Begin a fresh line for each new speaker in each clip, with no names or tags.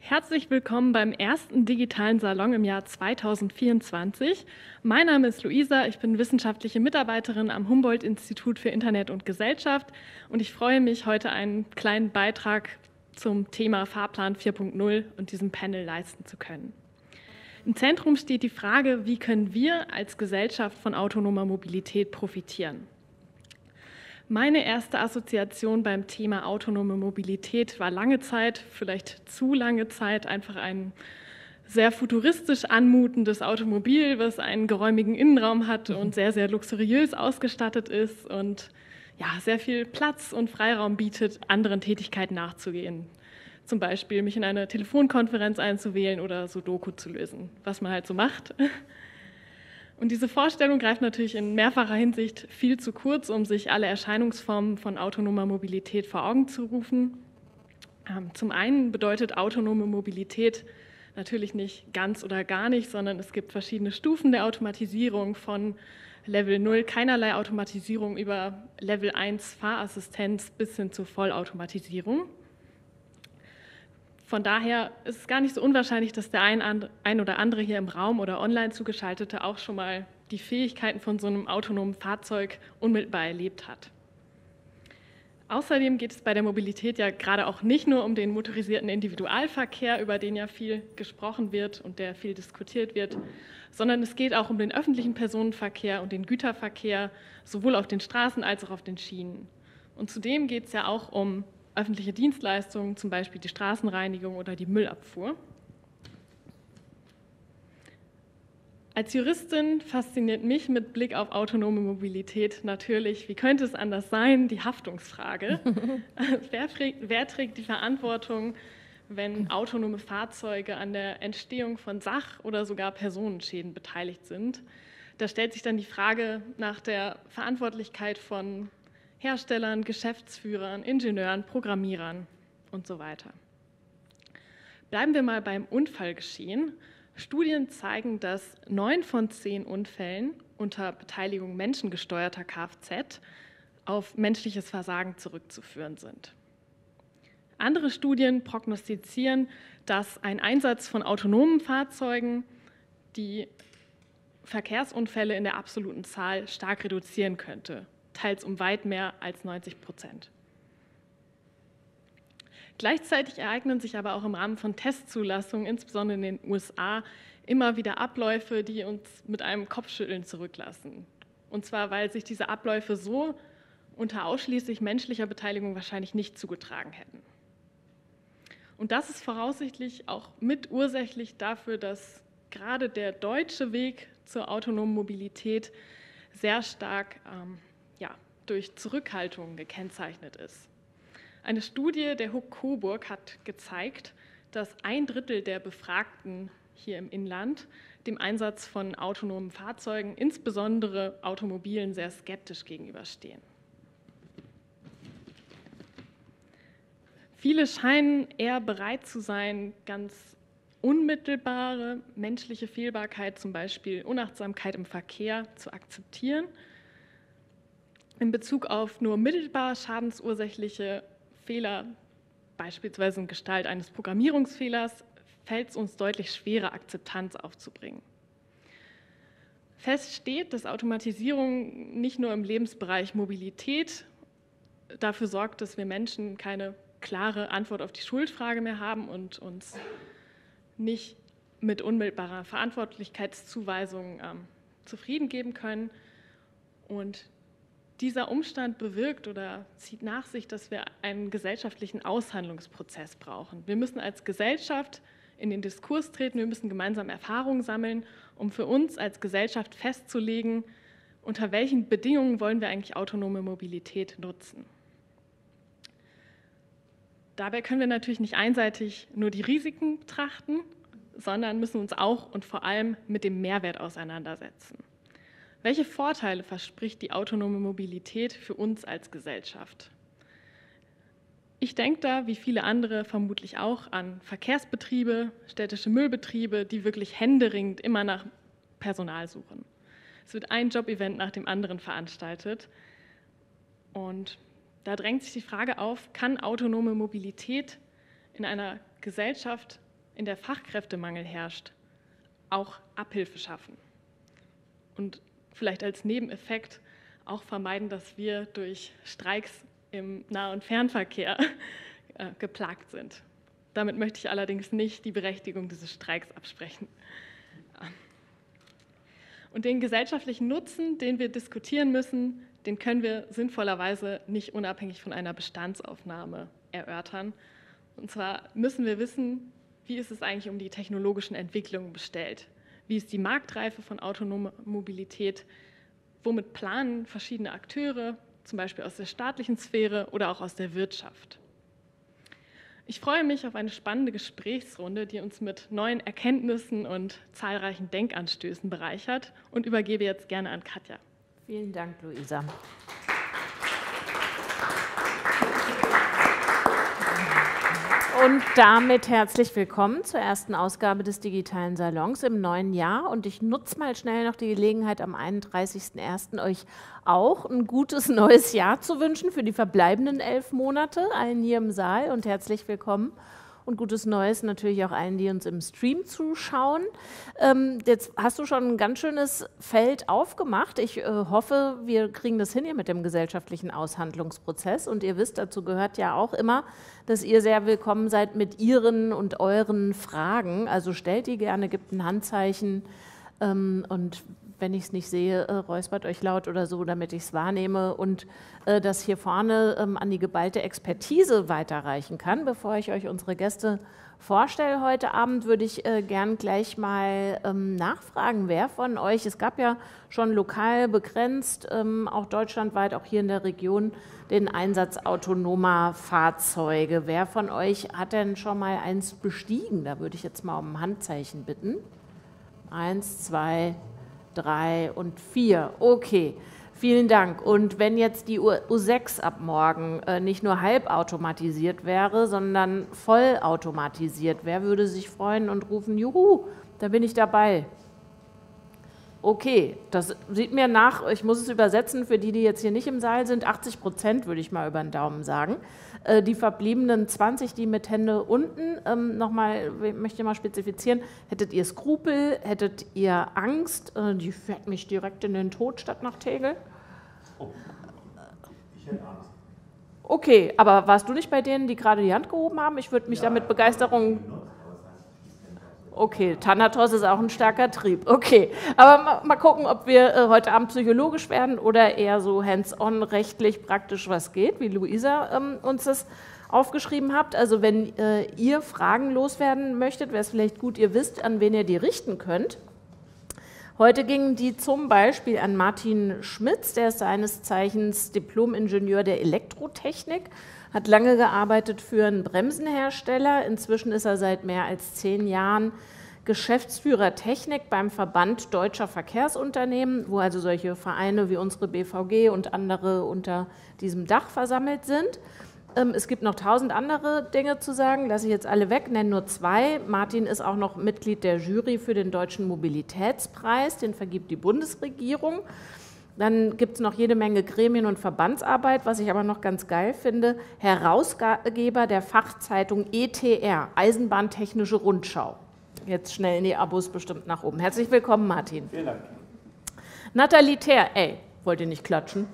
Herzlich willkommen beim ersten digitalen Salon im Jahr 2024. Mein Name ist Luisa, ich bin wissenschaftliche Mitarbeiterin am Humboldt-Institut für Internet und Gesellschaft und ich freue mich, heute einen kleinen Beitrag zum Thema Fahrplan 4.0 und diesem Panel leisten zu können. Im Zentrum steht die Frage, wie können wir als Gesellschaft von autonomer Mobilität profitieren? Meine erste Assoziation beim Thema autonome Mobilität war lange Zeit, vielleicht zu lange Zeit, einfach ein sehr futuristisch anmutendes Automobil, was einen geräumigen Innenraum hat und sehr, sehr luxuriös ausgestattet ist und ja, sehr viel Platz und Freiraum bietet, anderen Tätigkeiten nachzugehen. Zum Beispiel mich in eine Telefonkonferenz einzuwählen oder Sudoku zu lösen, was man halt so macht. Und diese Vorstellung greift natürlich in mehrfacher Hinsicht viel zu kurz, um sich alle Erscheinungsformen von autonomer Mobilität vor Augen zu rufen. Zum einen bedeutet autonome Mobilität natürlich nicht ganz oder gar nicht, sondern es gibt verschiedene Stufen der Automatisierung von Level 0, keinerlei Automatisierung, über Level 1 Fahrassistenz bis hin zur Vollautomatisierung. Von daher ist es gar nicht so unwahrscheinlich, dass der ein oder andere hier im Raum oder online zugeschaltete auch schon mal die Fähigkeiten von so einem autonomen Fahrzeug unmittelbar erlebt hat. Außerdem geht es bei der Mobilität ja gerade auch nicht nur um den motorisierten Individualverkehr, über den ja viel gesprochen wird und der viel diskutiert wird, sondern es geht auch um den öffentlichen Personenverkehr und den Güterverkehr, sowohl auf den Straßen als auch auf den Schienen. Und zudem geht es ja auch um öffentliche Dienstleistungen, zum Beispiel die Straßenreinigung oder die Müllabfuhr. Als Juristin fasziniert mich mit Blick auf autonome Mobilität natürlich, wie könnte es anders sein, die Haftungsfrage. Wer trägt die Verantwortung, wenn autonome Fahrzeuge an der Entstehung von Sach- oder sogar Personenschäden beteiligt sind? Da stellt sich dann die Frage nach der Verantwortlichkeit von Herstellern, Geschäftsführern, Ingenieuren, Programmierern und so weiter. Bleiben wir mal beim Unfallgeschehen. Studien zeigen, dass 9 von 10 Unfällen unter Beteiligung menschengesteuerter Kfz auf menschliches Versagen zurückzuführen sind. Andere Studien prognostizieren, dass ein Einsatz von autonomen Fahrzeugen die Verkehrsunfälle in der absoluten Zahl stark reduzieren könnte, teils um weit mehr als 90%. Gleichzeitig ereignen sich aber auch im Rahmen von Testzulassungen, insbesondere in den USA, immer wieder Abläufe, die uns mit einem Kopfschütteln zurücklassen. Und zwar, weil sich diese Abläufe so unter ausschließlich menschlicher Beteiligung wahrscheinlich nicht zugetragen hätten. Und das ist voraussichtlich auch mitursächlich dafür, dass gerade der deutsche Weg zur autonomen Mobilität sehr stark durch Zurückhaltung gekennzeichnet ist. Eine Studie der HUK Coburg hat gezeigt, dass 1/3 der Befragten hier im Inland dem Einsatz von autonomen Fahrzeugen, insbesondere Automobilen, sehr skeptisch gegenüberstehen. Viele scheinen eher bereit zu sein, ganz unmittelbare menschliche Fehlbarkeit, zum Beispiel Unachtsamkeit im Verkehr, zu akzeptieren. In Bezug auf nur mittelbar schadensursächliche Fehler, beispielsweise in Gestalt eines Programmierungsfehlers, fällt es uns deutlich schwerer, Akzeptanz aufzubringen. Fest steht, dass Automatisierung nicht nur im Lebensbereich Mobilität dafür sorgt, dass wir Menschen keine klare Antwort auf die Schuldfrage mehr haben und uns nicht mit unmittelbarer Verantwortlichkeitszuweisung zufrieden geben können. Und dieser Umstand bewirkt oder zieht nach sich, dass wir einen gesellschaftlichen Aushandlungsprozess brauchen. Wir müssen als Gesellschaft in den Diskurs treten, wir müssen gemeinsam Erfahrungen sammeln, um für uns als Gesellschaft festzulegen, unter welchen Bedingungen wollen wir eigentlich autonome Mobilität nutzen. Dabei können wir natürlich nicht einseitig nur die Risiken betrachten, sondern müssen uns auch und vor allem mit dem Mehrwert auseinandersetzen. Welche Vorteile verspricht die autonome Mobilität für uns als Gesellschaft? Ich denke da, wie viele andere vermutlich auch, an Verkehrsbetriebe, städtische Müllbetriebe, die wirklich händeringend immer nach Personal suchen. Es wird ein Jobevent nach dem anderen veranstaltet und da drängt sich die Frage auf, kann autonome Mobilität in einer Gesellschaft in der Fachkräftemangel herrscht, auch Abhilfe schaffen. Und vielleicht als Nebeneffekt auch vermeiden, dass wir durch Streiks im Nah- und Fernverkehr geplagt sind. Damit möchte ich allerdings nicht die Berechtigung dieses Streiks absprechen. Und den gesellschaftlichen Nutzen, den wir diskutieren müssen, den können wir sinnvollerweise nicht unabhängig von einer Bestandsaufnahme erörtern. Und zwar müssen wir wissen, wie ist es eigentlich um die technologischen Entwicklungen bestellt? Wie ist die Marktreife von autonomer Mobilität? Womit planen verschiedene Akteure, zum Beispiel aus der staatlichen Sphäre oder auch aus der Wirtschaft? Ich freue mich auf eine spannende Gesprächsrunde, die uns mit neuen Erkenntnissen und zahlreichen Denkanstößen bereichert, und übergebe jetzt gerne an Katja.
Vielen Dank, Luisa. Und damit herzlich willkommen zur ersten Ausgabe des Digitalen Salons im neuen Jahr. Und ich nutze mal schnell noch die Gelegenheit, am 31.01. euch auch ein gutes neues Jahr zu wünschen für die verbleibenden 11 Monate, allen hier im Saal, und herzlich willkommen. Und gutes Neues natürlich auch allen, die uns im Stream zuschauen. Jetzt hast du schon ein ganz schönes Feld aufgemacht. Ich hoffe, wir kriegen das hin hier mit dem gesellschaftlichen Aushandlungsprozess. Und ihr wisst, dazu gehört ja auch immer, dass ihr sehr willkommen seid mit Ihren und euren Fragen. Also stellt die gerne, gebt ein Handzeichen. Und wenn ich es nicht sehe, räuspert euch laut oder so, damit ich es wahrnehme und das hier vorne an die geballte Expertise weiterreichen kann. Bevor ich euch unsere Gäste vorstelle heute Abend, würde ich gern gleich mal nachfragen, wer von euch, es gab ja schon lokal begrenzt, auch deutschlandweit, auch hier in der Region, den Einsatz autonomer Fahrzeuge. Wer von euch hat denn schon mal eins bestiegen? Da würde ich jetzt mal um ein Handzeichen bitten. 1, 2, 3 und 4. Okay, vielen Dank. Und wenn jetzt die U6 ab morgen nicht nur halbautomatisiert wäre, sondern vollautomatisiert, wer würde sich freuen und rufen, juhu, da bin ich dabei? Okay, das sieht mir nach, ich muss es übersetzen für die, die jetzt hier nicht im Saal sind, 80% würde ich mal über den Daumen sagen. Die verbliebenen 20, die mit Hände unten, nochmal, möchte ich mal spezifizieren, hättet ihr Skrupel, hättet ihr Angst, die fährt mich direkt in den Tod statt nach Tegel?
Oh. Ich hätte Angst.
Okay, aber warst du nicht bei denen, die gerade die Hand gehoben haben? Ich würde mich da mit Begeisterung... Okay, Thanatos ist auch ein starker Trieb. Okay, aber mal gucken, ob wir heute Abend psychologisch werden oder eher so hands-on, rechtlich, praktisch was geht, wie Luisa uns das aufgeschrieben habt. Also wenn ihr Fragen loswerden möchtet, wäre es vielleicht gut, ihr wisst, an wen ihr die richten könnt. Heute gingen die zum Beispiel an Martin Schmitz, der ist seines Zeichens Diplom-Ingenieur der Elektrotechnik, hat lange gearbeitet für einen Bremsenhersteller. Inzwischen ist er seit mehr als 10 Jahren Geschäftsführer Technik beim Verband Deutscher Verkehrsunternehmen, wo also solche Vereine wie unsere BVG und andere unter diesem Dach versammelt sind. Es gibt noch 1000 andere Dinge zu sagen, lasse ich jetzt alle weg, nenne nur 2. Martin ist auch noch Mitglied der Jury für den Deutschen Mobilitätspreis, den vergibt die Bundesregierung. Dann gibt es noch jede Menge Gremien- und Verbandsarbeit, was ich aber noch ganz geil finde. Herausgeber der Fachzeitung ETR, Eisenbahntechnische Rundschau. Jetzt schnell in die Abos bestimmt nach oben. Herzlich willkommen, Martin.
Vielen Dank.
Nathalie Thaer, wollt ihr nicht klatschen?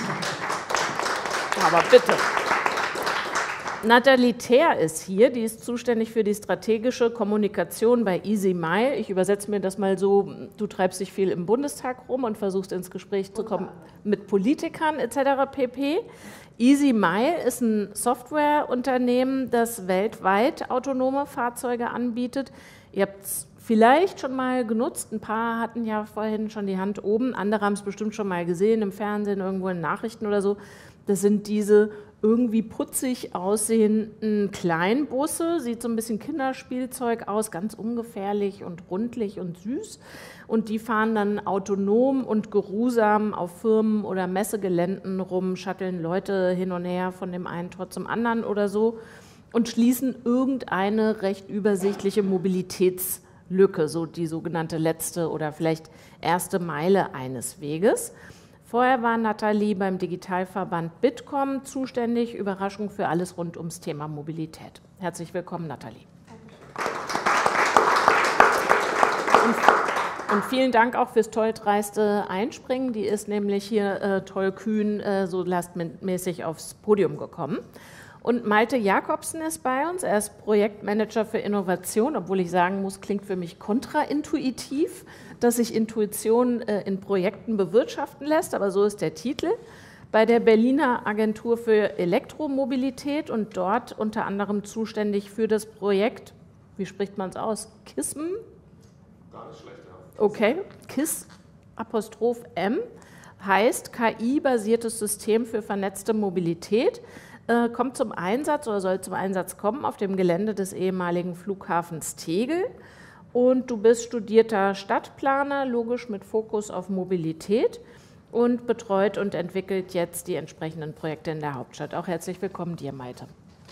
Aber bitte. Nathalie Thaer ist hier, die ist zuständig für die strategische Kommunikation bei EasyMile. Ich übersetze mir das mal so, du treibst dich viel im Bundestag rum und versuchst ins Gespräch zu kommen mit Politikern etc. pp. EasyMile ist ein Softwareunternehmen, das weltweit autonome Fahrzeuge anbietet. Ihr habt es vielleicht schon mal genutzt, ein paar hatten ja vorhin schon die Hand oben, andere haben es bestimmt schon mal gesehen im Fernsehen, irgendwo in Nachrichten oder so. Das sind diese irgendwie putzig aussehenden Kleinbusse, sieht so ein bisschen Kinderspielzeug aus, ganz ungefährlich und rundlich und süß. Und die fahren dann autonom und geruhsam auf Firmen- oder Messegeländen rum, shutteln Leute hin und her von dem einen Tor zum anderen oder so und schließen irgendeine recht übersichtliche Mobilitätslücke, so die sogenannte letzte oder vielleicht erste Meile eines Weges. Vorher war Nathalie beim Digitalverband Bitkom zuständig, Überraschung für alles rund ums Thema Mobilität. Herzlich willkommen, Nathalie. Danke. Und vielen Dank auch fürs toll dreiste Einspringen. Die ist nämlich hier tollkühn so lastmäßig aufs Podium gekommen. Und Malte Jakobsen ist bei uns. Er ist Projektmanager für Innovation, obwohl ich sagen muss, klingt für mich kontraintuitiv, dass sich Intuition in Projekten bewirtschaften lässt, aber so ist der Titel. Bei der Berliner Agentur für Elektromobilität und dort unter anderem zuständig für das Projekt, wie spricht man es aus? KISM?
Gar nicht schlecht, ja.
Okay, KISM heißt KI-basiertes System für vernetzte Mobilität, kommt zum Einsatz oder soll zum Einsatz kommen auf dem Gelände des ehemaligen Flughafens Tegel. Und du bist studierter Stadtplaner, logisch mit Fokus auf Mobilität und betreut und entwickelt jetzt die entsprechenden Projekte in der Hauptstadt. Auch herzlich willkommen dir, Malte.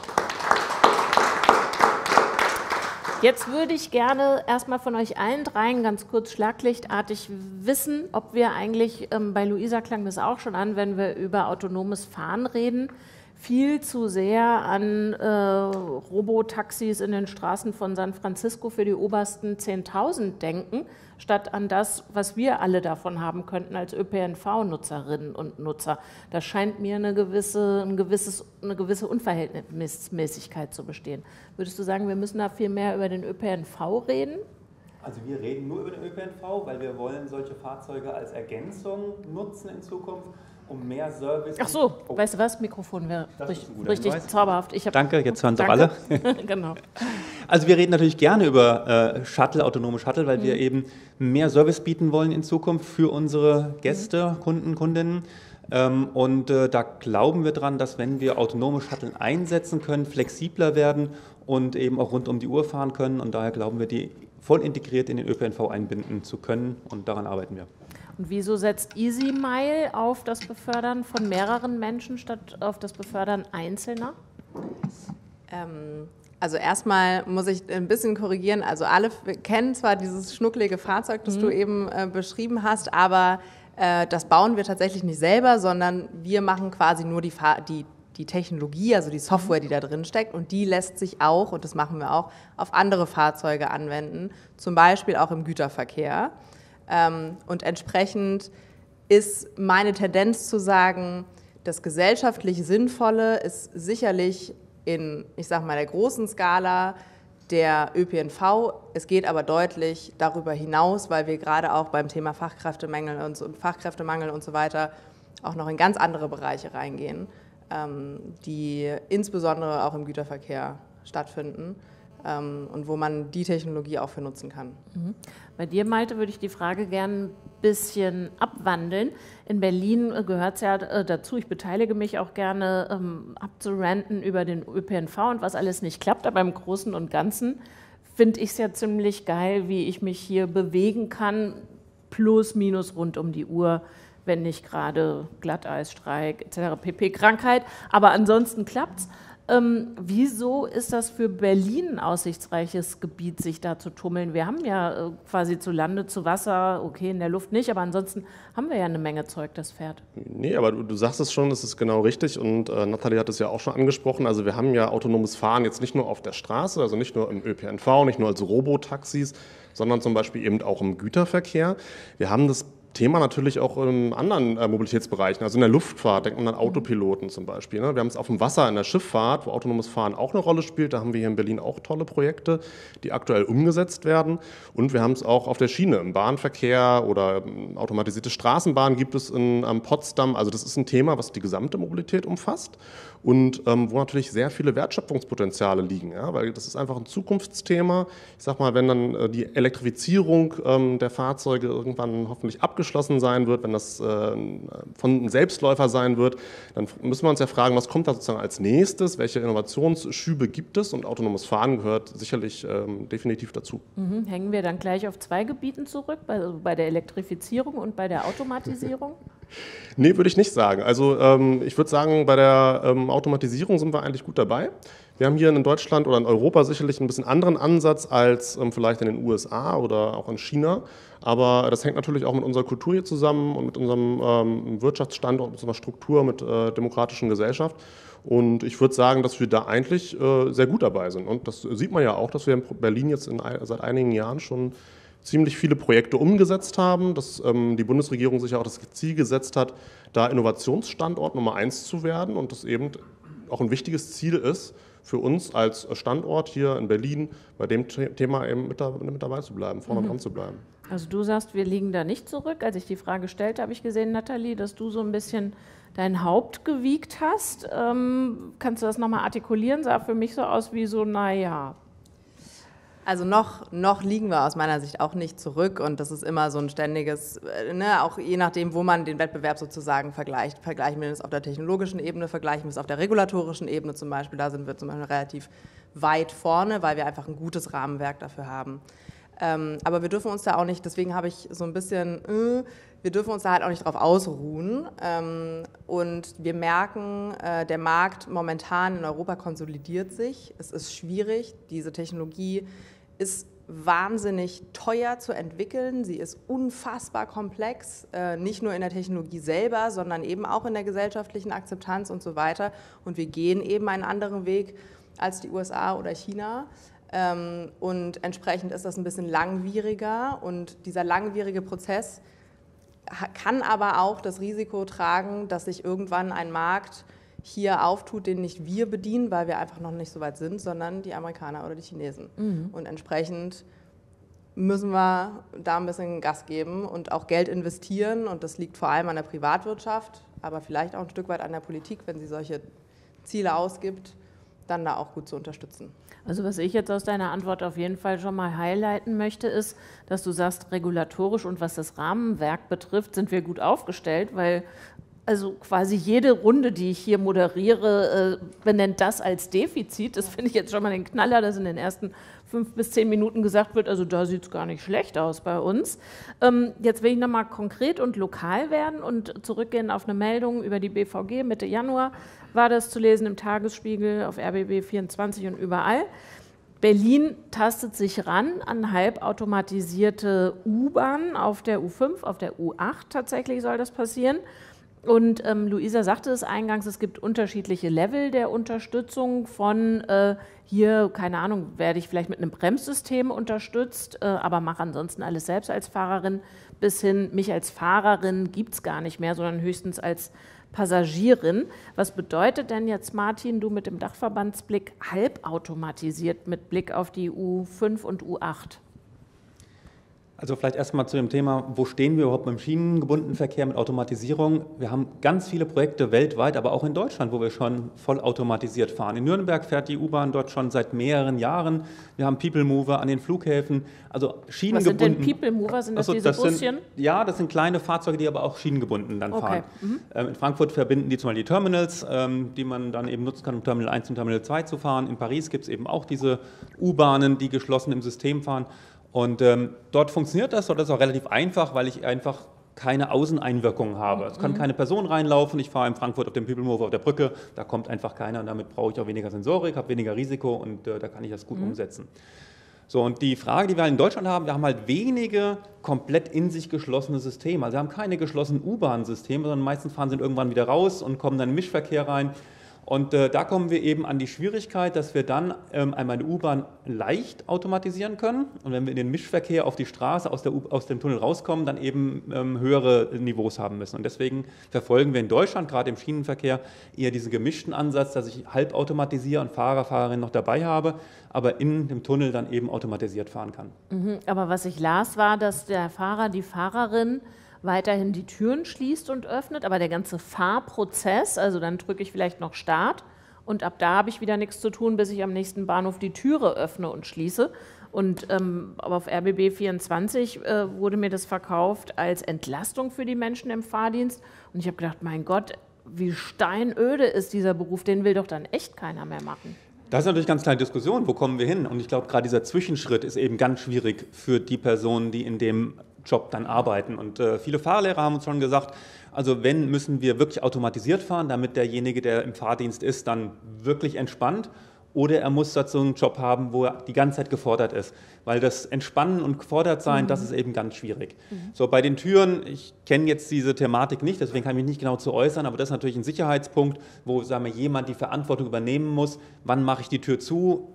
Jetzt würde ich gerne erstmal von euch allen dreien ganz kurz schlaglichtartig wissen, ob wir eigentlich, bei Luisa klang das auch schon an, wenn wir über autonomes Fahren reden, viel zu sehr an Robotaxis in den Straßen von San Francisco für die obersten 10.000 denken, statt an das, was wir alle davon haben könnten als ÖPNV-Nutzerinnen und Nutzer. Das scheint mir eine gewisse Unverhältnismäßigkeit zu bestehen. Würdest du sagen, wir müssen da viel mehr über den ÖPNV reden?
Also wir reden nur über den ÖPNV, weil wir wollen solche Fahrzeuge als Ergänzung nutzen in Zukunft, um mehr Service...
Ach so, weißt du was? Mikrofon wäre richtig zauberhaft.
Danke, jetzt hören es auch alle.
Genau.
Also wir reden natürlich gerne über Shuttle, autonome Shuttle, weil wir eben mehr Service bieten wollen in Zukunft für unsere Gäste, Kunden, Kundinnen. Und da glauben wir dran, dass wenn wir autonome Shuttle einsetzen können, flexibler werden und eben auch rund um die Uhr fahren können. Und daher glauben wir, die voll integriert in den ÖPNV einbinden zu können. Und daran arbeiten wir.
Und wieso setzt EasyMile auf das Befördern von mehreren Menschen statt auf das Befördern Einzelner?
Also erstmal muss ich ein bisschen korrigieren. Also alle kennen zwar dieses schnucklige Fahrzeug, das du eben beschrieben hast, aber das bauen wir tatsächlich nicht selber, sondern wir machen quasi nur die Technologie, also die Software, die da drin steckt, und die lässt sich auch, und das machen wir auch, auf andere Fahrzeuge anwenden, zum Beispiel auch im Güterverkehr. Und entsprechend ist meine Tendenz zu sagen, das gesellschaftlich Sinnvolle ist sicherlich in, ich sag mal, der großen Skala der ÖPNV. Es geht aber deutlich darüber hinaus, weil wir gerade auch beim Thema Fachkräftemangel und so weiter auch noch in ganz andere Bereiche reingehen, die insbesondere auch im Güterverkehr stattfinden. Und wo man die Technologie auch für nutzen kann.
Bei dir, Malte, würde ich die Frage gerne ein bisschen abwandeln. In Berlin gehört es ja dazu, ich beteilige mich auch gerne abzuranten über den ÖPNV und was alles nicht klappt, aber im Großen und Ganzen finde ich es ja ziemlich geil, wie ich mich hier bewegen kann, plus, minus rund um die Uhr, wenn nicht gerade Glatteisstreik etc. pp. Krankheit, aber ansonsten klappt es. Wieso ist das für Berlin ein aussichtsreiches Gebiet, sich da zu tummeln? Wir haben ja quasi zu Lande, zu Wasser, okay, in der Luft nicht, aber ansonsten haben wir ja eine Menge Zeug, das fährt.
Nee, aber du sagst es schon, das ist genau richtig, und Nathalie hat es ja auch schon angesprochen, also wir haben ja autonomes Fahren jetzt nicht nur auf der Straße, also nicht nur im ÖPNV, nicht nur als Robotaxis, sondern zum Beispiel eben auch im Güterverkehr. Wir haben das Thema natürlich auch in anderen Mobilitätsbereichen, also in der Luftfahrt, denkt man an Autopiloten zum Beispiel. Ne? Wir haben es auf dem Wasser, in der Schifffahrt, wo autonomes Fahren auch eine Rolle spielt. Da haben wir hier in Berlin auch tolle Projekte, die aktuell umgesetzt werden. Und wir haben es auch auf der Schiene, im Bahnverkehr oder automatisierte Straßenbahnen gibt es in Potsdam. Also das ist ein Thema, was die gesamte Mobilität umfasst und wo natürlich sehr viele Wertschöpfungspotenziale liegen. Ja? Weil das ist einfach ein Zukunftsthema. Ich sag mal, wenn dann die Elektrifizierung der Fahrzeuge irgendwann hoffentlich abgeschlossen sein wird, wenn das von einem Selbstläufer sein wird, dann müssen wir uns ja fragen, was kommt da sozusagen als nächstes, welche Innovationsschübe gibt es, und autonomes Fahren gehört sicherlich definitiv dazu.
Hängen wir dann gleich auf zwei Gebieten zurück, bei der Elektrifizierung und bei der Automatisierung?
Nee, würde ich nicht sagen. Also ich würde sagen, bei der Automatisierung sind wir eigentlich gut dabei. Wir haben hier in Deutschland oder in Europa sicherlich ein bisschen anderen Ansatz als vielleicht in den USA oder auch in China. Aber das hängt natürlich auch mit unserer Kultur hier zusammen und mit unserem Wirtschaftsstandort, mit unserer Struktur, mit demokratischen Gesellschaft. Und ich würde sagen, dass wir da eigentlich sehr gut dabei sind. Und das sieht man ja auch, dass wir in Berlin jetzt seit einigen Jahren schon ziemlich viele Projekte umgesetzt haben, dass die Bundesregierung sich ja auch das Ziel gesetzt hat, da Innovationsstandort Nummer 1 zu werden und das eben auch ein wichtiges Ziel ist für uns als Standort hier in Berlin, bei dem Thema eben mit dabei zu bleiben, vorne dran zu bleiben.
Also du sagst, wir liegen da nicht zurück. Als ich die Frage stellte, habe ich gesehen, Nathalie, dass du so ein bisschen dein Haupt gewiegt hast. Kannst du das nochmal artikulieren? Sah für mich so aus wie so, naja.
Also noch liegen wir aus meiner Sicht auch nicht zurück und das ist immer so ein ständiges, auch je nachdem, wo man den Wettbewerb sozusagen vergleicht. Vergleichen wir das auf der technologischen Ebene, vergleichen wir es auf der regulatorischen Ebene zum Beispiel, da sind wir zum Beispiel relativ weit vorne, weil wir einfach ein gutes Rahmenwerk dafür haben. Aber wir dürfen uns da auch nicht, deswegen habe ich so ein bisschen, wir dürfen uns da halt auch nicht drauf ausruhen. Und wir merken, der Markt momentan in Europa konsolidiert sich. Es ist schwierig, diese Technologie ist wahnsinnig teuer zu entwickeln. Sie ist unfassbar komplex, nicht nur in der Technologie selber, sondern eben auch in der gesellschaftlichen Akzeptanz und so weiter. Und wir gehen eben einen anderen Weg als die USA oder China. Und entsprechend ist das ein bisschen langwieriger. Und dieser langwierige Prozess kann aber auch das Risiko tragen, dass sich irgendwann ein Markt hier auftut, den nicht wir bedienen, weil wir einfach noch nicht so weit sind, sondern die Amerikaner oder die Chinesen. Und entsprechend müssen wir da ein bisschen Gas geben und auch Geld investieren. Und das liegt vor allem an der Privatwirtschaft, aber vielleicht auch ein Stück weit an der Politik, wenn sie solche Ziele ausgibt, dann da auch gut zu unterstützen.
Also was ich jetzt aus deiner Antwort auf jeden Fall schon mal highlighten möchte, ist, dass du sagst, regulatorisch und was das Rahmenwerk betrifft, sind wir gut aufgestellt, weil also quasi jede Runde, die ich hier moderiere, benennt das als Defizit. Das finde ich jetzt schon mal den Knaller, dass in den ersten 5 bis 10 Minuten gesagt wird, also da sieht es gar nicht schlecht aus bei uns. Jetzt will ich nochmal konkret und lokal werden und zurückgehen auf eine Meldung über die BVG. Mitte Januar war das zu lesen im Tagesspiegel, auf RBB24 und überall. Berlin tastet sich ran an halbautomatisierte U-Bahnen auf der U5, auf der U8 tatsächlich soll das passieren. Und Luisa sagte es eingangs, es gibt unterschiedliche Level der Unterstützung von hier, keine Ahnung, werde ich vielleicht mit einem Bremssystem unterstützt, aber mache ansonsten alles selbst als Fahrerin, bis hin, mich als Fahrerin gibt es gar nicht mehr, sondern höchstens als Passagierin. Was bedeutet denn jetzt, Martin, du mit dem Dachverbandsblick halbautomatisiert mit Blick auf die U5 und U8?
Also vielleicht erstmal zu dem Thema, wo stehen wir überhaupt mit dem schienengebundenen Verkehr, mit Automatisierung? Wir haben ganz viele Projekte weltweit, aber auch in Deutschland, wo wir schon vollautomatisiert fahren. In Nürnberg fährt die U-Bahn dort schon seit mehreren Jahren. Wir haben People Mover an den Flughäfen, also schienengebunden.
Was sind denn People Mover? Sind das diese Buschen?
Ja, das sind kleine Fahrzeuge, die aber auch schienengebunden dann fahren. In Frankfurt verbinden die zum Beispiel die Terminals, die man dann eben nutzen kann, um Terminal 1 und Terminal 2 zu fahren. In Paris gibt es eben auch diese U-Bahnen, die geschlossen im System fahren. Und dort funktioniert das, dort ist es auch relativ einfach, weil ich einfach keine Außeneinwirkungen habe. Es kann keine Person reinlaufen, ich fahre in Frankfurt auf dem People Mover auf der Brücke, da kommt einfach keiner und damit brauche ich auch weniger Sensorik, habe weniger Risiko und da kann ich das gut umsetzen. So, und die Frage, die wir in Deutschland haben, wir haben halt wenige komplett in sich geschlossene Systeme. Also wir haben keine geschlossenen U-Bahn-Systeme, sondern meistens fahren sie irgendwann wieder raus und kommen dann in den Mischverkehr rein. Und da kommen wir eben an die Schwierigkeit, dass wir dann einmal eine U-Bahn leicht automatisieren können. Und wenn wir in den Mischverkehr auf die Straße aus dem Tunnel rauskommen, dann eben höhere Niveaus haben müssen. Und deswegen verfolgen wir in Deutschland, gerade im Schienenverkehr, eher diesen gemischten Ansatz, dass ich halb automatisiere und Fahrer, Fahrerinnen noch dabei habe, aber in dem Tunnel dann eben automatisiert fahren kann.
Aber was ich las, war, dass der Fahrer, die Fahrerin weiterhin die Türen schließt und öffnet, aber der ganze Fahrprozess, also dann drücke ich vielleicht noch Start und ab da habe ich wieder nichts zu tun, bis ich am nächsten Bahnhof die Türe öffne und schließe. Und aber auf RBB24 wurde mir das verkauft als Entlastung für die Menschen im Fahrdienst und ich habe gedacht, mein Gott, wie steinöde ist dieser Beruf, den will doch dann echt keiner mehr machen.
Das ist natürlich eine ganz kleine Diskussion, wo kommen wir hin? Und ich glaube, gerade dieser Zwischenschritt ist eben ganz schwierig für die Personen, die in dem Job dann arbeiten. Und viele Fahrlehrer haben uns schon gesagt, also wenn, müssen wir wirklich automatisiert fahren, damit derjenige, der im Fahrdienst ist, dann wirklich entspannt. Oder er muss dazu einen Job haben, wo er die ganze Zeit gefordert ist. Weil das Entspannen und gefordert sein, das ist eben ganz schwierig. So, bei den Türen, ich kenne jetzt diese Thematik nicht, deswegen kann ich mich nicht genau zu äußern, aber das ist natürlich ein Sicherheitspunkt, wo, sagen wir, jemand die Verantwortung übernehmen muss. Wann mache ich die Tür zu?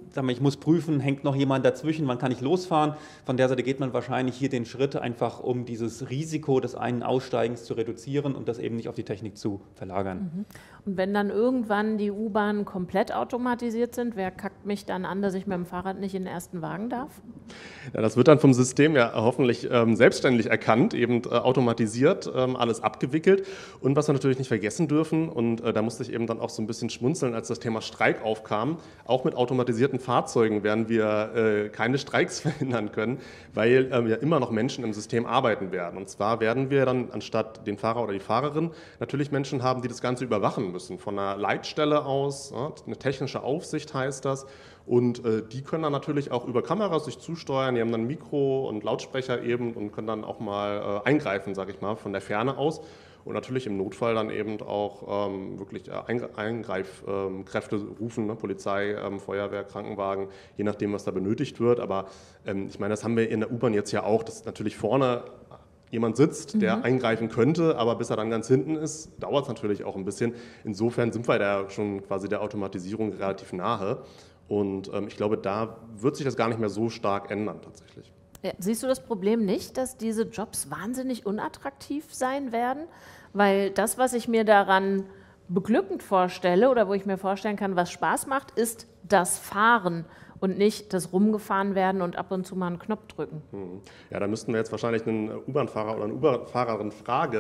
ich muss prüfen, hängt noch jemand dazwischen, wann kann ich losfahren. Von der Seite geht man wahrscheinlich hier den Schritt einfach, um dieses Risiko des einen Aussteigens zu reduzieren und das eben nicht auf die Technik zu verlagern.
Und wenn dann irgendwann die U-Bahnen komplett automatisiert sind, wer kackt mich dann an, dass ich mit dem Fahrrad nicht in den ersten Wagen darf?
Ja, das wird dann vom System ja hoffentlich selbstständig erkannt, eben automatisiert, alles abgewickelt. Und was wir natürlich nicht vergessen dürfen, und da musste ich eben dann auch so ein bisschen schmunzeln, als das Thema Streik aufkam, auch mit automatisierten Fahrzeugen werden wir keine Streiks verhindern können, weil ja immer noch Menschen im System arbeiten werden. Und zwar werden wir dann anstatt den Fahrer oder die Fahrerin natürlich Menschen haben, die das Ganze überwachen müssen, von einer Leitstelle aus, ja, eine technische Aufsicht heißt das. Und die können dann natürlich auch über Kameras sich zusteuern, die haben dann Mikro und Lautsprecher eben und können dann auch mal eingreifen, sage ich mal, von der Ferne aus. Und natürlich im Notfall dann eben auch wirklich Eingreifkräfte rufen, ne? Polizei, Feuerwehr, Krankenwagen, je nachdem, was da benötigt wird. Aber ich meine, das haben wir in der U-Bahn jetzt ja auch, dass natürlich vorne jemand sitzt, der eingreifen könnte, aber bis er dann ganz hinten ist, dauert es natürlich auch ein bisschen. Insofern sind wir da schon quasi der Automatisierung relativ nahe. Und ich glaube, da wird sich das gar nicht mehr so stark ändern tatsächlich.
Ja, siehst du das Problem nicht, dass diese Jobs wahnsinnig unattraktiv sein werden? Weil das, was ich mir daran beglückend vorstelle oder wo ich mir vorstellen kann, was Spaß macht, ist das Fahren und nicht das Rumgefahren werden und ab und zu mal einen Knopf drücken.
Ja, da müssten wir jetzt wahrscheinlich einen U-Bahn-Fahrer oder eine U-Bahn-Fahrerin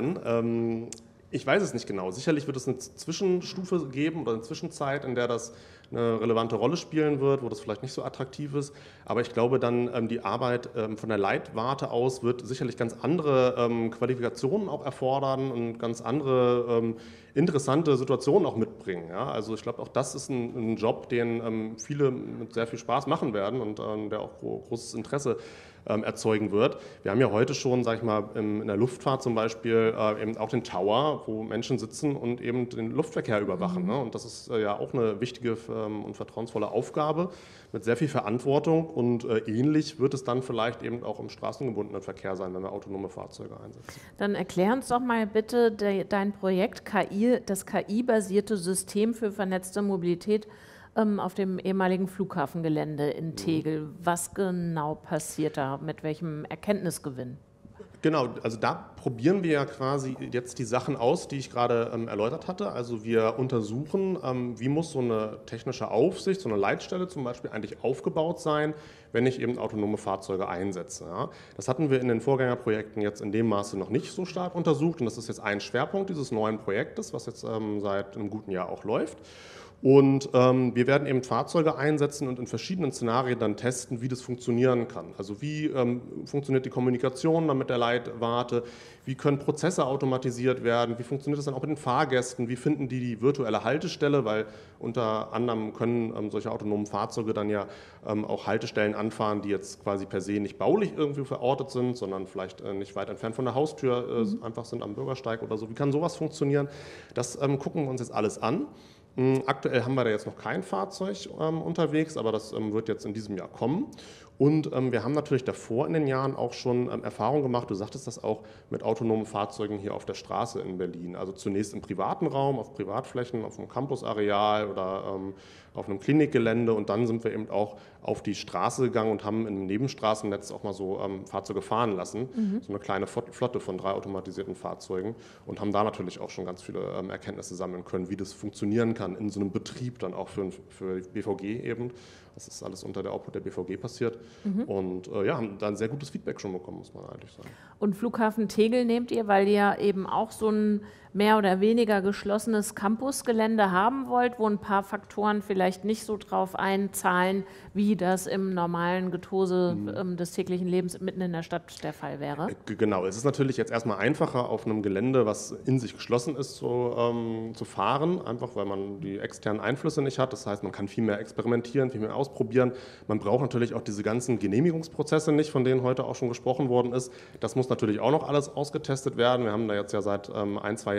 fragen. Ich weiß es nicht genau. Sicherlich wird es eine Zwischenstufe geben oder eine Zwischenzeit, in der das eine relevante Rolle spielen wird, wo das vielleicht nicht so attraktiv ist. Aber ich glaube dann, die Arbeit von der Leitwarte aus wird sicherlich ganz andere Qualifikationen auch erfordern und ganz andere interessante Situationen auch mitbringen. Ja? Also ich glaube, auch das ist ein Job, den viele mit sehr viel Spaß machen werden und der auch großes Interesse erzeugen wird. Wir haben ja heute schon, sage ich mal, in der Luftfahrt zum Beispiel eben auch den Tower, wo Menschen sitzen und eben den Luftverkehr überwachen. Ne? Und das ist ja auch eine wichtige und vertrauensvolle Aufgabe mit sehr viel Verantwortung. Und ähnlich wird es dann vielleicht eben auch im straßengebundenen Verkehr sein, wenn wir autonome Fahrzeuge einsetzen.
Dann erklär uns doch mal bitte dein Projekt KI, das KI-basierte System für vernetzte Mobilität auf dem ehemaligen Flughafengelände in Tegel. Was genau passiert da? Mit welchem Erkenntnisgewinn?
Genau, also da probieren wir ja quasi jetzt die Sachen aus, die ich gerade erläutert hatte. Also wir untersuchen, wie muss so eine technische Aufsicht, so eine Leitstelle zum Beispiel eigentlich aufgebaut sein, wenn ich eben autonome Fahrzeuge einsetze. Ja. Das hatten wir in den Vorgängerprojekten jetzt in dem Maße noch nicht so stark untersucht und das ist jetzt ein Schwerpunkt dieses neuen Projektes, was jetzt seit einem guten Jahr auch läuft. Und wir werden eben Fahrzeuge einsetzen und in verschiedenen Szenarien dann testen, wie das funktionieren kann. Also wie funktioniert die Kommunikation dann mit der Leitwarte, wie können Prozesse automatisiert werden, wie funktioniert das dann auch mit den Fahrgästen, wie finden die virtuelle Haltestelle, weil unter anderem können solche autonomen Fahrzeuge dann ja auch Haltestellen anfahren, die jetzt quasi per se nicht baulich irgendwie verortet sind, sondern vielleicht nicht weit entfernt von der Haustür einfach sind am Bürgersteig oder so. Wie kann sowas funktionieren? Das gucken wir uns jetzt alles an. Aktuell haben wir da jetzt noch kein Fahrzeug unterwegs, aber das wird jetzt in diesem Jahr kommen. Und wir haben natürlich davor in den Jahren auch schon Erfahrung gemacht, du sagtest das auch, mit autonomen Fahrzeugen hier auf der Straße in Berlin. Also zunächst im privaten Raum, auf Privatflächen, auf einem Campusareal oder auf einem Klinikgelände. Und dann sind wir eben auch auf die Straße gegangen und haben im Nebenstraßennetz auch mal so Fahrzeuge fahren lassen. So eine kleine Flotte von 3 automatisierten Fahrzeugen. Und haben da natürlich auch schon ganz viele Erkenntnisse sammeln können, wie das funktionieren kann in so einem Betrieb dann auch für BVG eben. Das ist alles unter der Obhut der BVG passiert. Und haben da ein sehr gutes Feedback schon bekommen, muss man eigentlich sagen.
Und Flughafen Tegel nehmt ihr, weil ihr eben auch so ein mehr oder weniger geschlossenes Campusgelände haben wollt, wo ein paar Faktoren vielleicht nicht so drauf einzahlen, wie das im normalen Getose des täglichen Lebens mitten in der Stadt der Fall wäre?
Genau, es ist natürlich jetzt erstmal einfacher, auf einem Gelände, was in sich geschlossen ist, zu fahren, einfach weil man die externen Einflüsse nicht hat. Das heißt, man kann viel mehr experimentieren, viel mehr ausprobieren. Man braucht natürlich auch diese ganzen Genehmigungsprozesse nicht, von denen heute auch schon gesprochen worden ist. Das muss natürlich auch noch alles ausgetestet werden. Wir haben da jetzt ja seit 1-2 Jahren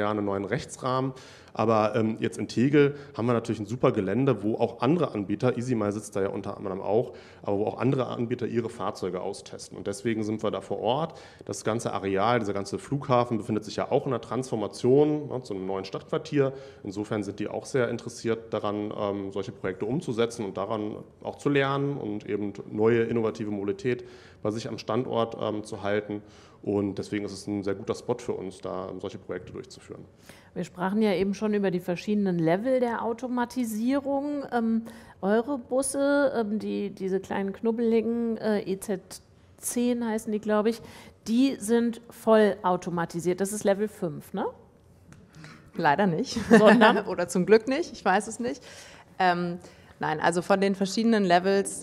Jahren einen neuen Rechtsrahmen. Aber jetzt in Tegel haben wir natürlich ein super Gelände, wo auch andere Anbieter, EasyMile sitzt da ja unter anderem auch, aber wo auch andere Anbieter ihre Fahrzeuge austesten. Und deswegen sind wir da vor Ort. Das ganze Areal, dieser ganze Flughafen befindet sich ja auch in der Transformation zu einem neuen Stadtquartier. Insofern sind die auch sehr interessiert daran, solche Projekte umzusetzen und daran auch zu lernen und eben neue innovative Mobilität bei sich am Standort zu halten. Und deswegen ist es ein sehr guter Spot für uns, da solche Projekte durchzuführen.
Wir sprachen ja eben schon über die verschiedenen Level der Automatisierung. Eure Busse, diese kleinen knubbeligen EZ10 heißen die, glaube ich, die sind voll automatisiert. Das ist Level 5, ne?
Leider nicht.
Sondern?
Oder zum Glück nicht, ich weiß es nicht. Nein, also von den verschiedenen Levels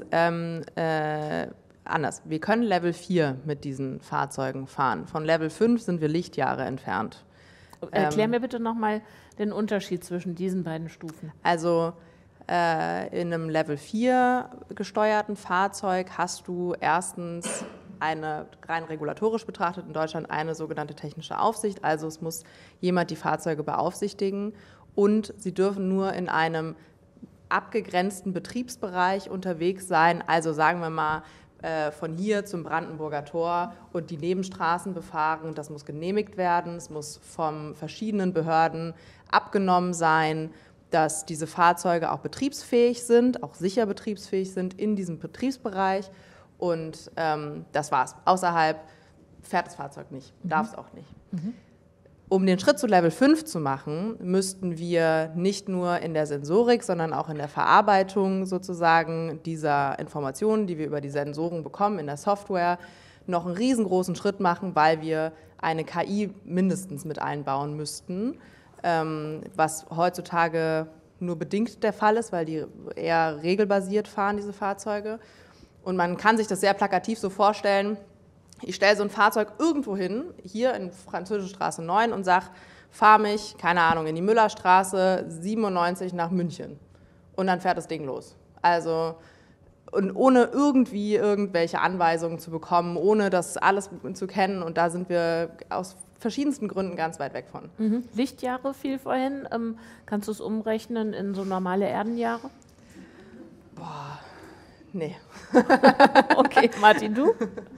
anders. Wir können Level 4 mit diesen Fahrzeugen fahren. Von Level 5 sind wir Lichtjahre entfernt.
Erklär mir bitte nochmal den Unterschied zwischen diesen beiden Stufen.
Also in einem Level 4 gesteuerten Fahrzeug hast du erstens eine rein regulatorisch betrachtet in Deutschland eine sogenannte technische Aufsicht. Also es muss jemand die Fahrzeuge beaufsichtigen und sie dürfen nur in einem abgegrenzten Betriebsbereich unterwegs sein. Also sagen wir mal, von hier zum Brandenburger Tor und die Nebenstraßen befahren. Das muss genehmigt werden. Es muss von verschiedenen Behörden abgenommen sein, dass diese Fahrzeuge auch betriebsfähig sind, auch sicher betriebsfähig sind in diesem Betriebsbereich. Und das war's. Außerhalb fährt das Fahrzeug nicht, darf es auch nicht. Um den Schritt zu Level 5 zu machen, müssten wir nicht nur in der Sensorik, sondern auch in der Verarbeitung sozusagen dieser Informationen, die wir über die Sensoren bekommen, in der Software, noch einen riesengroßen Schritt machen, weil wir eine KI mindestens mit einbauen müssten, was heutzutage nur bedingt der Fall ist, weil die eher regelbasiert fahren, diese Fahrzeuge. Und man kann sich das sehr plakativ so vorstellen, ich stelle so ein Fahrzeug irgendwo hin, hier in Französische Straße 9 und sage, fahr mich, keine Ahnung, in die Müllerstraße 97 nach München. Und dann fährt das Ding los. Also, und ohne irgendwie irgendwelche Anweisungen zu bekommen, ohne das alles zu kennen. Und da sind wir aus verschiedensten Gründen ganz weit weg von.
Lichtjahre fiel vorhin. Kannst du es umrechnen in so normale Erdenjahre?
Boah, nee.
Okay, Martin, du?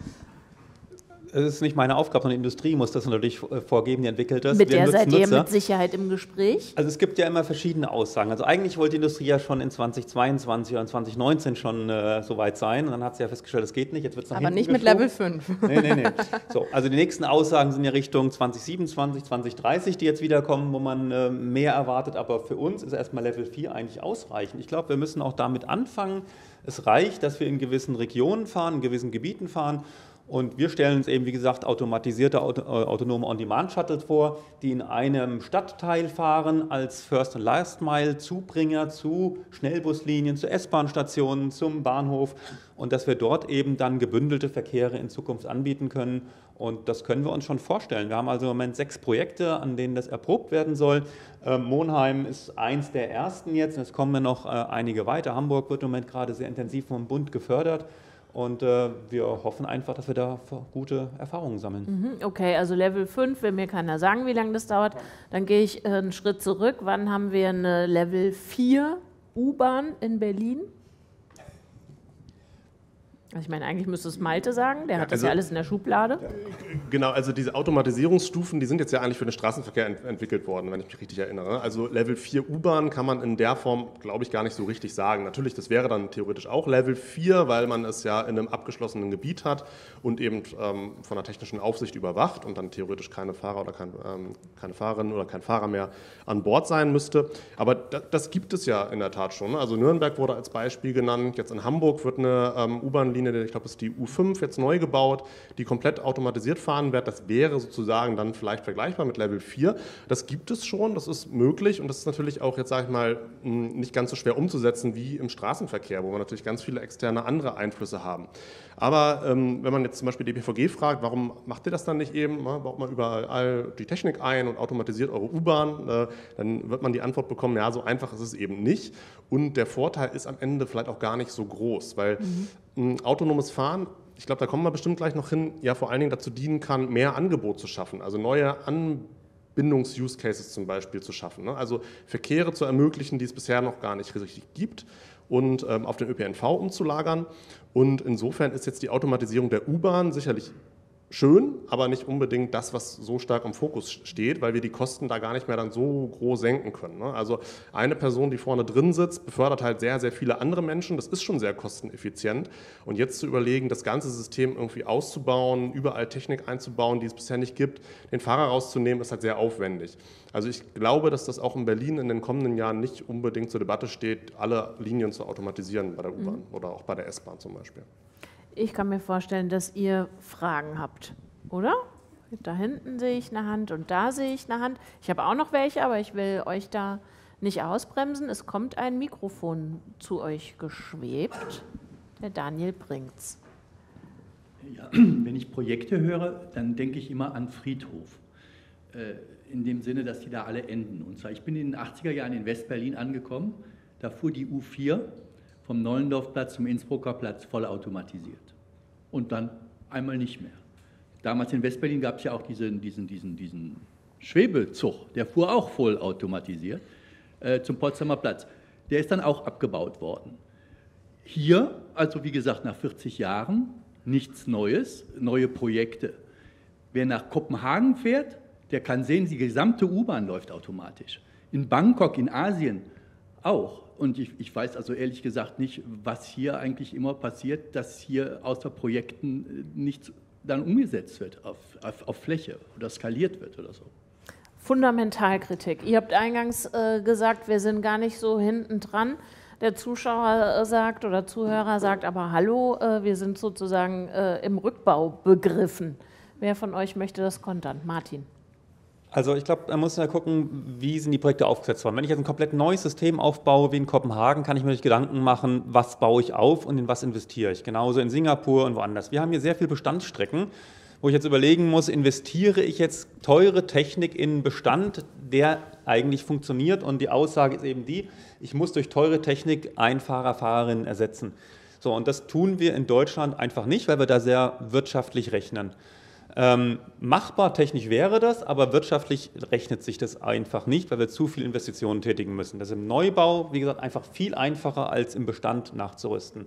Es ist nicht meine Aufgabe, sondern die Industrie muss das natürlich vorgeben, die entwickelt das.
Mit der seid ihr mit Sicherheit im Gespräch?
Also es gibt ja immer verschiedene Aussagen. Also eigentlich wollte die Industrie ja schon in 2022 oder 2019 schon so weit sein. Und dann hat sie ja festgestellt, das geht nicht. Jetzt wird's nach
Aber nicht
geschoben.
mit Level 5.
Nee. So, also die nächsten Aussagen sind ja Richtung 2027, 2030, die jetzt wieder kommen, wo man mehr erwartet. Aber für uns ist erstmal Level 4 eigentlich ausreichend. Ich glaube, wir müssen auch damit anfangen. Es reicht, dass wir in gewissen Regionen fahren, in gewissen Gebieten fahren. Und wir stellen uns eben, wie gesagt, automatisierte, autonome On-Demand-Shuttles vor, die in einem Stadtteil fahren als First- und Last-Mile-Zubringer zu Schnellbuslinien, zu S-Bahn-Stationen, zum Bahnhof und dass wir dort eben dann gebündelte Verkehre in Zukunft anbieten können. Und das können wir uns schon vorstellen. Wir haben also im Moment 6 Projekte, an denen das erprobt werden soll. Monheim ist eins der ersten jetzt, und es kommen ja noch einige weiter. Hamburg wird im Moment gerade sehr intensiv vom Bund gefördert. Und wir hoffen einfach, dass wir da gute Erfahrungen sammeln.
Okay, also Level 5, will mir keiner sagen, wie lange das dauert. Dann gehe ich einen Schritt zurück. Wann haben wir eine Level 4 U-Bahn in Berlin? Also ich meine, eigentlich müsste es Malte sagen, der hat das ja alles in der Schublade.
Genau, also diese Automatisierungsstufen, die sind jetzt ja eigentlich für den Straßenverkehr entwickelt worden, wenn ich mich richtig erinnere. Also Level 4 U-Bahn kann man in der Form, glaube ich, gar nicht so richtig sagen. Natürlich, das wäre dann theoretisch auch Level 4, weil man es ja in einem abgeschlossenen Gebiet hat und eben von der technischen Aufsicht überwacht und dann theoretisch keine Fahrer oder keine Fahrerin oder kein Fahrer mehr an Bord sein müsste. Aber das gibt es ja in der Tat schon. Also Nürnberg wurde als Beispiel genannt. Jetzt in Hamburg wird eine U-Bahn-Linie, ich glaube, das ist die U5, jetzt neu gebaut, die komplett automatisiert fahren wird. Das wäre sozusagen dann vielleicht vergleichbar mit Level 4. Das gibt es schon, das ist möglich und das ist natürlich auch jetzt, sage ich mal, nicht ganz so schwer umzusetzen wie im Straßenverkehr, wo wir natürlich ganz viele externe andere Einflüsse haben. Aber wenn man jetzt zum Beispiel die BVG fragt, warum macht ihr das dann nicht eben, baut man überall die Technik ein und automatisiert eure U-Bahn, dann wird man die Antwort bekommen, ja, so einfach ist es eben nicht. Und der Vorteil ist am Ende vielleicht auch gar nicht so groß, weil autonomes Fahren, ich glaube, da kommen wir bestimmt gleich noch hin, ja vor allen Dingen dazu dienen kann, mehr Angebot zu schaffen, also neue Bindungs-Use-Cases zum Beispiel zu schaffen, ne? Also Verkehre zu ermöglichen, die es bisher noch gar nicht richtig gibt und auf den ÖPNV umzulagern. Und insofern ist jetzt die Automatisierung der U-Bahn sicherlich schön, aber nicht unbedingt das, was so stark im Fokus steht, weil wir die Kosten da gar nicht mehr dann so groß senken können, ne? Also eine Person, die vorne drin sitzt, befördert halt sehr, sehr viele andere Menschen. Das ist schon sehr kosteneffizient. Und jetzt zu überlegen, das ganze System irgendwie auszubauen, überall Technik einzubauen, die es bisher nicht gibt, den Fahrer rauszunehmen, ist halt sehr aufwendig. Also ich glaube, dass das auch in Berlin in den kommenden Jahren nicht unbedingt zur Debatte steht, alle Linien zu automatisieren bei der U-Bahn oder auch bei der S-Bahn zum Beispiel.
Ich kann mir vorstellen, dass ihr Fragen habt, oder? Da hinten sehe ich eine Hand und da sehe ich eine Hand. Ich habe auch noch welche, aber ich will euch da nicht ausbremsen. Es kommt ein Mikrofon zu euch geschwebt. Der Daniel bringt's.
Ja, wenn ich Projekte höre, dann denke ich immer an Friedhof. In dem Sinne, dass die da alle enden. Und zwar, ich bin in den 80er Jahren in West-Berlin angekommen. Da fuhr die U4 vom Nollendorfplatz zum Innsbrucker Platz vollautomatisiert. Und dann einmal nicht mehr. Damals in West-Berlin gab es ja auch diesen Schwebezug, der fuhr auch vollautomatisiert zum Potsdamer Platz. Der ist dann auch abgebaut worden. Hier, also wie gesagt, nach 40 Jahren, nichts Neues, neue Projekte. Wer nach Kopenhagen fährt, der kann sehen, die gesamte U-Bahn läuft automatisch. In Bangkok, in Asien auch. Und ich weiß also ehrlich gesagt nicht, was hier eigentlich immer passiert, dass hier außer Projekten nichts dann umgesetzt wird auf Fläche oder skaliert wird oder so.
Fundamentalkritik. Ihr habt eingangs gesagt, wir sind gar nicht so hinten dran. Der Zuschauer sagt oder Zuhörer sagt aber hallo, wir sind sozusagen im Rückbau begriffen. Wer von euch möchte das kontern? Martin.
Also ich glaube, man muss ja gucken, wie sind die Projekte aufgesetzt worden. Wenn ich jetzt ein komplett neues System aufbaue wie in Kopenhagen, kann ich mir Gedanken machen, was baue ich auf und in was investiere ich. Genauso in Singapur und woanders. Wir haben hier sehr viele Bestandsstrecken, wo ich jetzt überlegen muss, investiere ich jetzt teure Technik in einen Bestand, der eigentlich funktioniert, und die Aussage ist eben die, ich muss durch teure Technik einen Fahrer, Fahrerinnen ersetzen. So, und das tun wir in Deutschland einfach nicht, weil wir da sehr wirtschaftlich rechnen. Machbar technisch wäre das, aber wirtschaftlich rechnet sich das einfach nicht, weil wir zu viel Investitionen tätigen müssen. Das ist im Neubau, wie gesagt, einfach viel einfacher als im Bestand nachzurüsten.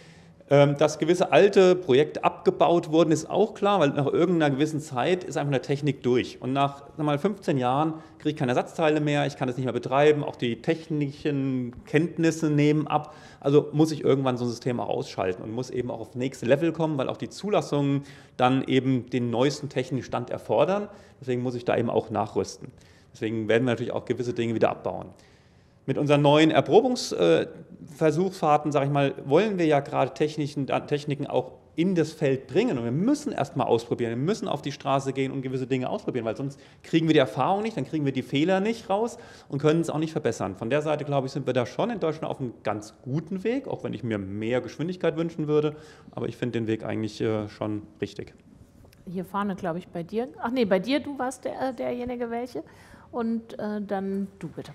Dass gewisse alte Projekte abgebaut wurden, ist auch klar, weil nach irgendeiner gewissen Zeit ist einfach eine Technik durch. Und nach 15 Jahren kriege ich keine Ersatzteile mehr, ich kann das nicht mehr betreiben, auch die technischen Kenntnisse nehmen ab. Also muss ich irgendwann so ein System auch ausschalten und muss eben auch auf das nächste Level kommen, weil auch die Zulassungen dann eben den neuesten technischen Stand erfordern. Deswegen muss ich da eben auch nachrüsten. Deswegen werden wir natürlich auch gewisse Dinge wieder abbauen. Mit unseren neuen Erprobungsversuchsfahrten, sage ich mal, wollen wir ja gerade Techniken auch in das Feld bringen. Und wir müssen erst mal ausprobieren, wir müssen auf die Straße gehen und gewisse Dinge ausprobieren, weil sonst kriegen wir die Erfahrung nicht, dann kriegen wir die Fehler nicht raus und können es auch nicht verbessern. Von der Seite, glaube ich, sind wir da schon in Deutschland auf einem ganz guten Weg, auch wenn ich mir mehr Geschwindigkeit wünschen würde. Aber ich finde den Weg eigentlich schon richtig.
Hier vorne, glaube ich, bei dir. Ach nee, bei dir, du warst derjenige, welche. Und dann du bitte.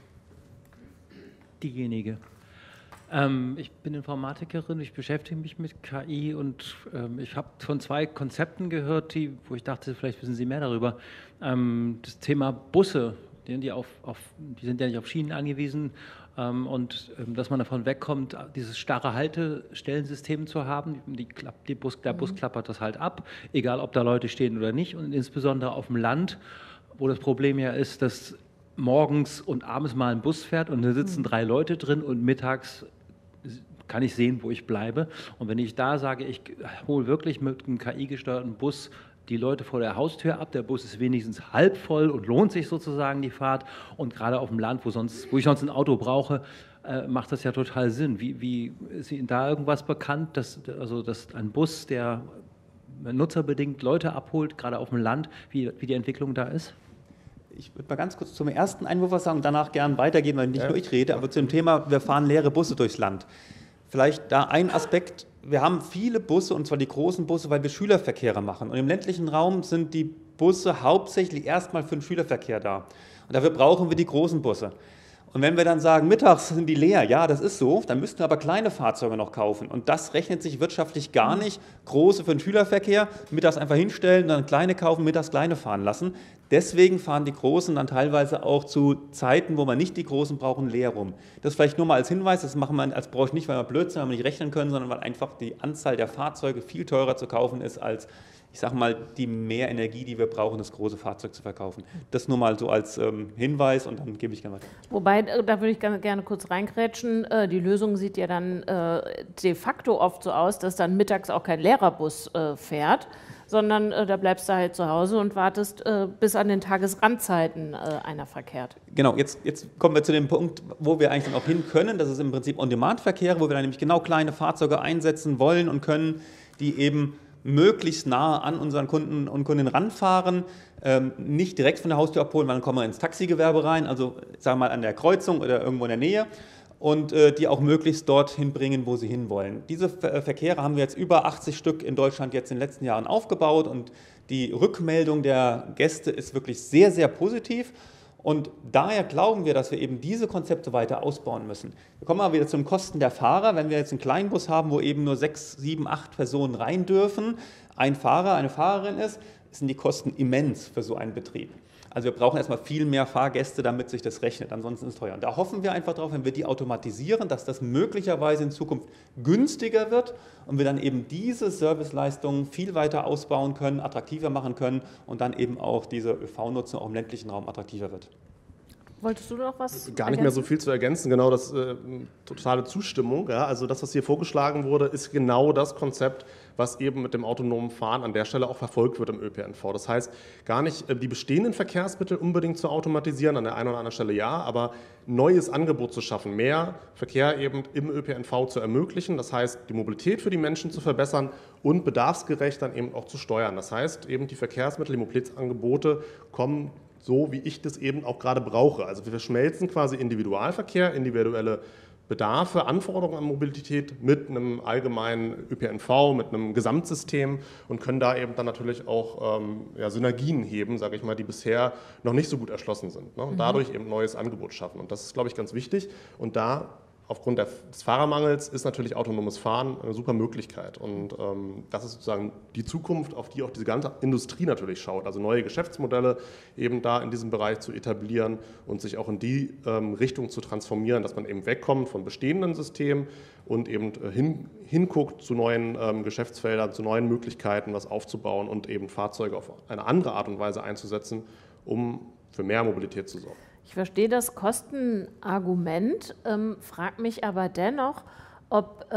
Diejenige. Ich bin Informatikerin, ich beschäftige mich mit KI und ich habe von 2 Konzepten gehört, wo ich dachte, vielleicht wissen Sie mehr darüber. Das Thema Busse, die sind ja nicht auf Schienen angewiesen, und dass man davon wegkommt, dieses starre Haltestellensystem zu haben. Der Bus klappert das halt ab, egal ob da Leute stehen oder nicht, und insbesondere auf dem Land, wo das Problem ja ist, dass morgens und abends mal ein Bus fährt und da sitzen 3 Leute drin und mittags kann ich sehen, wo ich bleibe. Und wenn ich da sage, ich hole wirklich mit einem KI-gesteuerten Bus die Leute vor der Haustür ab, der Bus ist wenigstens halb voll und lohnt sich sozusagen die Fahrt. Und gerade auf dem Land, wo ich sonst ein Auto brauche, macht das ja total Sinn. Wie ist Ihnen da irgendwas bekannt, dass ein Bus, der nutzerbedingt Leute abholt, gerade auf dem Land, wie die Entwicklung da ist?
Ich würde mal ganz kurz zum ersten Einwurf was sagen und danach gern weitergehen, weil nicht nur ich rede, aber zu dem Thema, wir fahren leere Busse durchs Land. Vielleicht da ein Aspekt, wir haben viele Busse, und zwar die großen Busse, weil wir Schülerverkehre machen. Und im ländlichen Raum sind die Busse hauptsächlich erstmal für den Schülerverkehr da. Und dafür brauchen wir die großen Busse. Und wenn wir dann sagen, mittags sind die leer, ja, das ist so, dann müssten wir aber kleine Fahrzeuge noch kaufen. Und das rechnet sich wirtschaftlich gar nicht. Große für den Schülerverkehr, mittags einfach hinstellen, dann kleine kaufen, mittags kleine fahren lassen. Deswegen fahren die Großen dann teilweise auch zu Zeiten, wo man nicht die Großen brauchen, leer rum. Das vielleicht nur mal als Hinweis, das machen wir als Branche nicht, weil wir blöd sind, weil wir nicht rechnen können, sondern weil einfach die Anzahl der Fahrzeuge viel teurer zu kaufen ist als, ich sage mal, die mehr Energie, die wir brauchen, das große Fahrzeug zu verkaufen. Das nur mal so als Hinweis und dann gebe ich gerne weiter.
Wobei, da würde ich gerne kurz reingrätschen, die Lösung sieht ja dann de facto oft so aus, dass dann mittags auch kein Lehrerbus fährt, sondern da bleibst du halt zu Hause und wartest, bis an den Tagesrandzeiten einer verkehrt.
Genau, jetzt kommen wir zu dem Punkt, wo wir eigentlich dann auch hin können. Das ist im Prinzip On-Demand-Verkehr, wo wir dann nämlich genau kleine Fahrzeuge einsetzen wollen und können, die eben möglichst nah an unseren Kunden und Kundinnen ranfahren, nicht direkt von der Haustür abholen, weil dann kommen wir ins Taxigewerbe rein, also sagen wir mal an der Kreuzung oder irgendwo in der Nähe, und die auch möglichst dorthin bringen, wo sie hinwollen. Diese Verkehre haben wir jetzt über 80 Stück in Deutschland jetzt in den letzten Jahren aufgebaut und die Rückmeldung der Gäste ist wirklich sehr, sehr positiv. Und daher glauben wir, dass wir eben diese Konzepte weiter ausbauen müssen. Wir kommen aber wieder zu den Kosten der Fahrer. Wenn wir jetzt einen Kleinbus haben, wo eben nur 6, 7, 8 Personen rein dürfen, ein Fahrer, eine Fahrerin ist, sind die Kosten immens für so einen Betrieb. Also wir brauchen erstmal viel mehr Fahrgäste, damit sich das rechnet, ansonsten ist es teuer. Und da hoffen wir einfach drauf, wenn wir die automatisieren, dass das möglicherweise in Zukunft günstiger wird und wir dann eben diese Serviceleistungen viel weiter ausbauen können, attraktiver machen können und dann eben auch diese ÖV-Nutzung auch im ländlichen Raum attraktiver wird.
Wolltest du noch was
Gar nicht mehr so viel zu ergänzen, genau das totale Zustimmung. Ja, also das, was hier vorgeschlagen wurde, ist genau das Konzept, was eben mit dem autonomen Fahren an der Stelle auch verfolgt wird im ÖPNV. Das heißt, gar nicht die bestehenden Verkehrsmittel unbedingt zu automatisieren, an der einen oder anderen Stelle ja, aber neues Angebot zu schaffen, mehr Verkehr eben im ÖPNV zu ermöglichen, das heißt, die Mobilität für die Menschen zu verbessern und bedarfsgerecht dann eben auch zu steuern. Das heißt, eben die Verkehrsmittel, die Mobilitätsangebote kommen so, wie ich das eben auch gerade brauche. Also wir verschmelzen quasi Individualverkehr, individuelle Bedarfe, Anforderungen an Mobilität mit einem allgemeinen ÖPNV, mit einem Gesamtsystem und können da eben dann natürlich auch Synergien heben, sage ich mal, die bisher noch nicht so gut erschlossen sind. Ne? Und dadurch eben neues Angebot schaffen. Und das ist, glaube ich, ganz wichtig. Und da aufgrund des Fahrermangels ist natürlich autonomes Fahren eine super Möglichkeit. Und das ist sozusagen die Zukunft, auf die auch diese ganze Industrie natürlich schaut. Also neue Geschäftsmodelle eben da in diesem Bereich zu etablieren und sich auch in die Richtung zu transformieren, dass man eben wegkommt von bestehenden Systemen und eben hinguckt zu neuen Geschäftsfeldern, zu neuen Möglichkeiten, was aufzubauen und eben Fahrzeuge auf eine andere Art und Weise einzusetzen, um für mehr Mobilität zu sorgen.
Ich verstehe das Kostenargument, frage mich aber dennoch, ob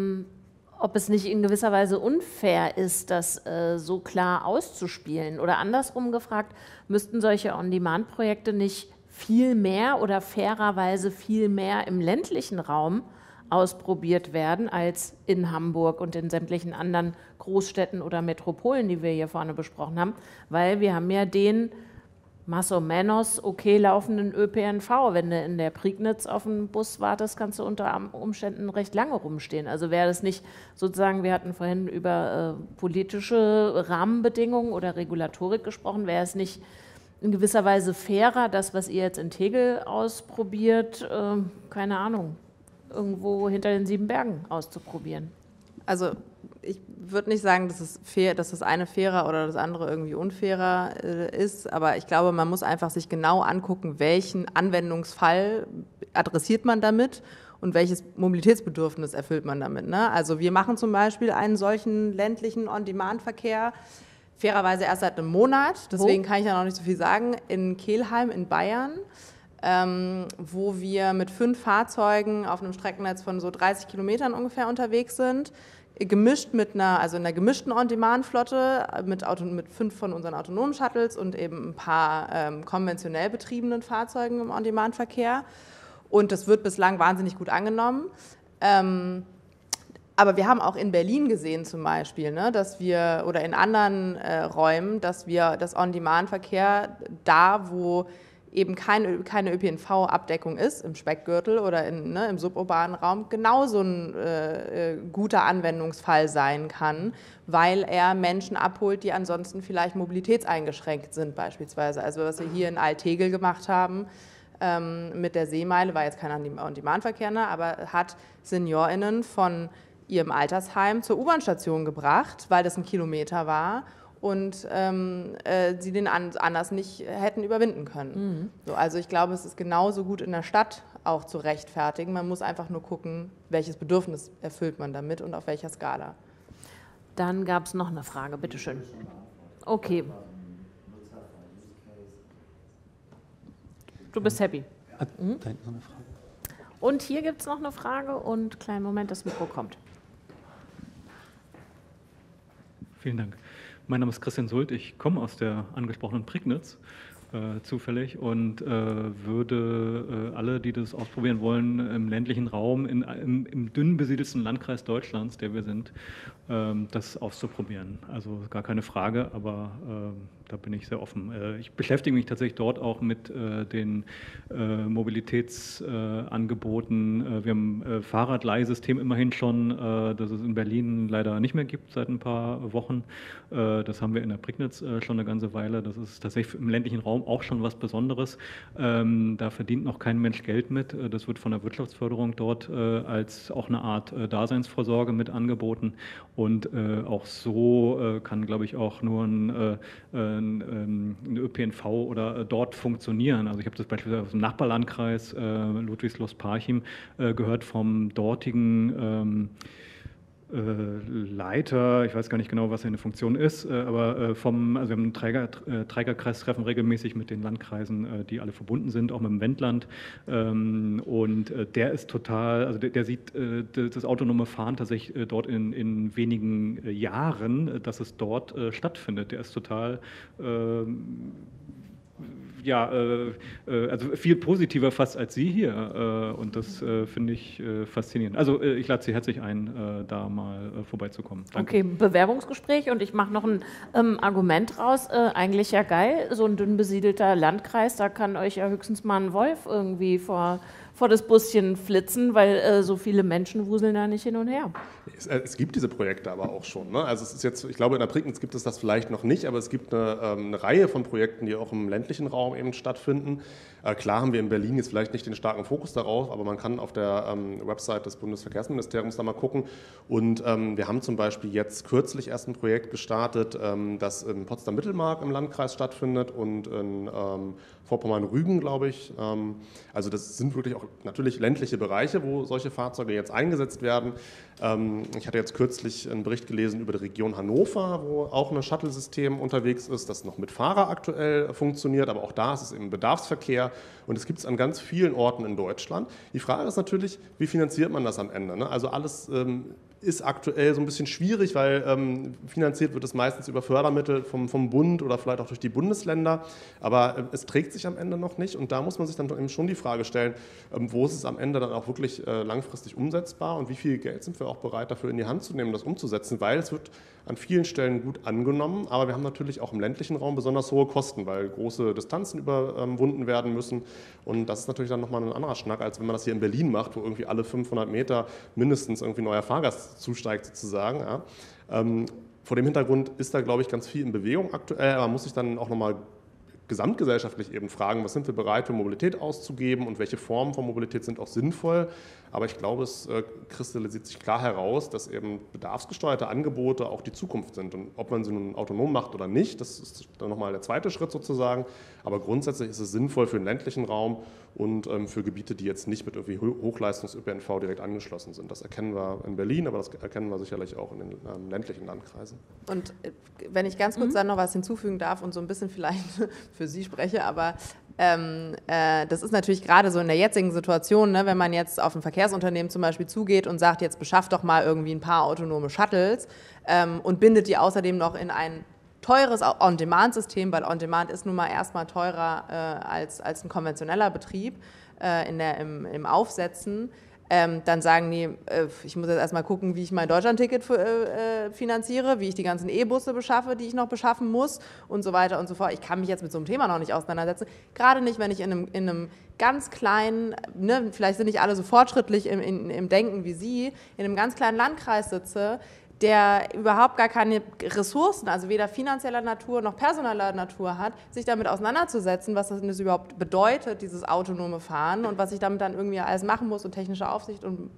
es nicht in gewisser Weise unfair ist, das so klar auszuspielen. Oder andersrum gefragt, müssten solche On-Demand-Projekte nicht viel mehr oder fairerweise viel mehr im ländlichen Raum ausprobiert werden als in Hamburg und in sämtlichen anderen Großstädten oder Metropolen, die wir hier vorne besprochen haben, weil wir haben ja den más o menos okay laufenden ÖPNV. Wenn du in der Prignitz auf den Bus wartest, kannst du unter Umständen recht lange rumstehen. Also wäre das nicht sozusagen, wir hatten vorhin über politische Rahmenbedingungen oder Regulatorik gesprochen, wäre es nicht in gewisser Weise fairer, das, was ihr jetzt in Tegel ausprobiert, keine Ahnung, irgendwo hinter den 7 Bergen auszuprobieren?
Also ich würde nicht sagen, dass es fair, dass das eine fairer oder das andere irgendwie unfairer ist, aber ich glaube, man muss einfach sich genau angucken, welchen Anwendungsfall adressiert man damit und welches Mobilitätsbedürfnis erfüllt man damit. Ne? Also wir machen zum Beispiel einen solchen ländlichen On-Demand-Verkehr, fairerweise erst seit einem Monat, deswegen kann ich ja noch nicht so viel sagen, in Kelheim in Bayern, wo wir mit 5 Fahrzeugen auf einem Streckennetz von so 30 Kilometern ungefähr unterwegs sind, gemischt mit einer gemischten On-Demand-Flotte mit 5 von unseren autonomen Shuttles und eben ein paar konventionell betriebenen Fahrzeugen im On-Demand-Verkehr. Und das wird bislang wahnsinnig gut angenommen. Aber wir haben auch in Berlin gesehen zum Beispiel, ne, dass wir, oder in anderen Räumen, dass wir das On-Demand-Verkehr da, wo eben keine ÖPNV-Abdeckung ist, im Speckgürtel oder im suburbanen Raum, genauso ein guter Anwendungsfall sein kann, weil er Menschen abholt, die ansonsten vielleicht mobilitätseingeschränkt sind beispielsweise. Also was wir hier in Alt-Tegel gemacht haben mit der Seemeile, war jetzt kein On-Demand-Verkehr, ne, aber hat SeniorInnen von ihrem Altersheim zur U-Bahn-Station gebracht, weil das ein Kilometer war, und sie den anders nicht hätten überwinden können. So, also ich glaube, es ist genauso gut in der Stadt auch zu rechtfertigen. Man muss einfach nur gucken, welches Bedürfnis erfüllt man damit und auf welcher Skala.
Dann gab es noch eine Frage, bitteschön. Okay. Du bist happy.
Da hinten noch eine Frage.
Und hier gibt es noch eine Frage und kleinen Moment, das Mikro kommt.
Vielen Dank. Mein Name ist Christian Sult, ich komme aus der angesprochenen Prignitz zufällig und würde alle, die das ausprobieren wollen, im ländlichen Raum, im dünn besiedelsten Landkreis Deutschlands, der wir sind, das auszuprobieren. Also gar keine Frage, aber da bin ich sehr offen. Ich beschäftige mich tatsächlich dort auch mit den Mobilitätsangeboten. Wir haben ein Fahrradleihsystem immerhin schon, das es in Berlin leider nicht mehr gibt seit ein paar Wochen. Das haben wir in der Prignitz schon eine ganze Weile. Das ist tatsächlich im ländlichen Raum auch schon was Besonderes. Da verdient noch kein Mensch Geld mit. Das wird von der Wirtschaftsförderung dort als auch eine Art Daseinsvorsorge mit angeboten. Und auch so kann, glaube ich, auch nur ein ÖPNV oder dort funktionieren. Also ich habe das beispielsweise aus dem Nachbarlandkreis Ludwigslust-Parchim gehört vom dortigen Leiter, ich weiß gar nicht genau, was seine Funktion ist, aber also wir haben ein Trägerkreistreffen regelmäßig mit den Landkreisen, die alle verbunden sind, auch mit dem Wendland. Und der ist total, also der sieht das autonome Fahren tatsächlich dort in wenigen Jahren, dass es dort stattfindet. Der ist total also viel positiver fast als Sie hier und das finde ich faszinierend. Also ich lade Sie herzlich ein, da mal vorbeizukommen. Danke.
Okay, Bewerbungsgespräch und ich mache noch ein Argument raus. Eigentlich ja geil, so ein dünn besiedelter Landkreis, da kann euch ja höchstens mal ein Wolf irgendwie vor das Buschen flitzen, weil so viele Menschen wuseln da nicht hin und her.
Es gibt diese Projekte aber auch schon. Ne? Also es ist jetzt, ich glaube, in der Prignitz gibt es das vielleicht noch nicht, aber es gibt eine Reihe von Projekten, die auch im ländlichen Raum eben stattfinden. Klar haben wir in Berlin jetzt vielleicht nicht den starken Fokus darauf, aber man kann auf der Website des Bundesverkehrsministeriums da mal gucken. Und wir haben zum Beispiel jetzt kürzlich erst ein Projekt gestartet, das in Potsdam-Mittelmark im Landkreis stattfindet und in Vorpommern-Rügen, glaube ich. Also das sind wirklich auch natürlich ländliche Bereiche, wo solche Fahrzeuge jetzt eingesetzt werden. Ich hatte jetzt kürzlich einen Bericht gelesen über die Region Hannover, wo auch ein Shuttle-System unterwegs ist, das noch mit Fahrer aktuell funktioniert, aber auch da ist es eben Bedarfsverkehr und es gibt es an ganz vielen Orten in Deutschland. Die Frage ist natürlich, wie finanziert man das am Ende? Ne? Also alles ist aktuell so ein bisschen schwierig, weil finanziert wird es meistens über Fördermittel vom Bund oder vielleicht auch durch die Bundesländer, aber es trägt sich am Ende noch nicht und da muss man sich dann eben schon die Frage stellen, wo ist es am Ende dann auch wirklich langfristig umsetzbar und wie viel Geld sind wir auch bereit dafür in die Hand zu nehmen, das umzusetzen, weil es wird an vielen Stellen gut angenommen, aber wir haben natürlich auch im ländlichen Raum besonders hohe Kosten, weil große Distanzen überwunden werden müssen und das ist natürlich dann nochmal ein anderer Schnack, als wenn man das hier in Berlin macht, wo irgendwie alle 500 Meter mindestens irgendwie ein neuer Fahrgast zusteigt sozusagen. Ja. Vor dem Hintergrund ist da, glaube ich, ganz viel in Bewegung aktuell, aber man muss sich dann auch nochmal gesamtgesellschaftlich eben fragen, was sind wir bereit für Mobilität auszugeben und welche Formen von Mobilität sind auch sinnvoll. Aber ich glaube, es kristallisiert sich klar heraus, dass eben bedarfsgesteuerte Angebote auch die Zukunft sind. Und ob man sie nun autonom macht oder nicht, das ist dann nochmal der zweite Schritt sozusagen. Aber grundsätzlich ist es sinnvoll für den ländlichen Raum und für Gebiete, die jetzt nicht mit irgendwie Hochleistungs-ÖPNV direkt angeschlossen sind. Das erkennen wir in Berlin, aber das erkennen wir sicherlich auch in den ländlichen Landkreisen.
Und wenn ich ganz kurz dann noch was hinzufügen darf und so ein bisschen vielleicht für Sie spreche, aber das ist natürlich gerade so in der jetzigen Situation, ne, wenn man jetzt auf ein Verkehrsunternehmen zum Beispiel zugeht und sagt, jetzt beschafft doch mal irgendwie ein paar autonome Shuttles und bindet die außerdem noch in ein teures On-Demand-System, weil On-Demand ist nun mal erstmal teurer als ein konventioneller Betrieb im Aufsetzen. Dann sagen die, ich muss jetzt erstmal gucken, wie ich mein Deutschlandticket finanziere, wie ich die ganzen E-Busse beschaffe, die ich noch beschaffen muss und so weiter und so fort. Ich kann mich jetzt mit so einem Thema noch nicht auseinandersetzen. Gerade nicht, wenn ich in einem ganz kleinen, ne, vielleicht sind nicht alle so fortschrittlich im Denken wie Sie, in einem ganz kleinen Landkreis sitze, der überhaupt gar keine Ressourcen, also weder finanzieller Natur noch personeller Natur hat, sich damit auseinanderzusetzen, was das überhaupt bedeutet, dieses autonome Fahren und was ich damit dann irgendwie alles machen muss und technische Aufsicht und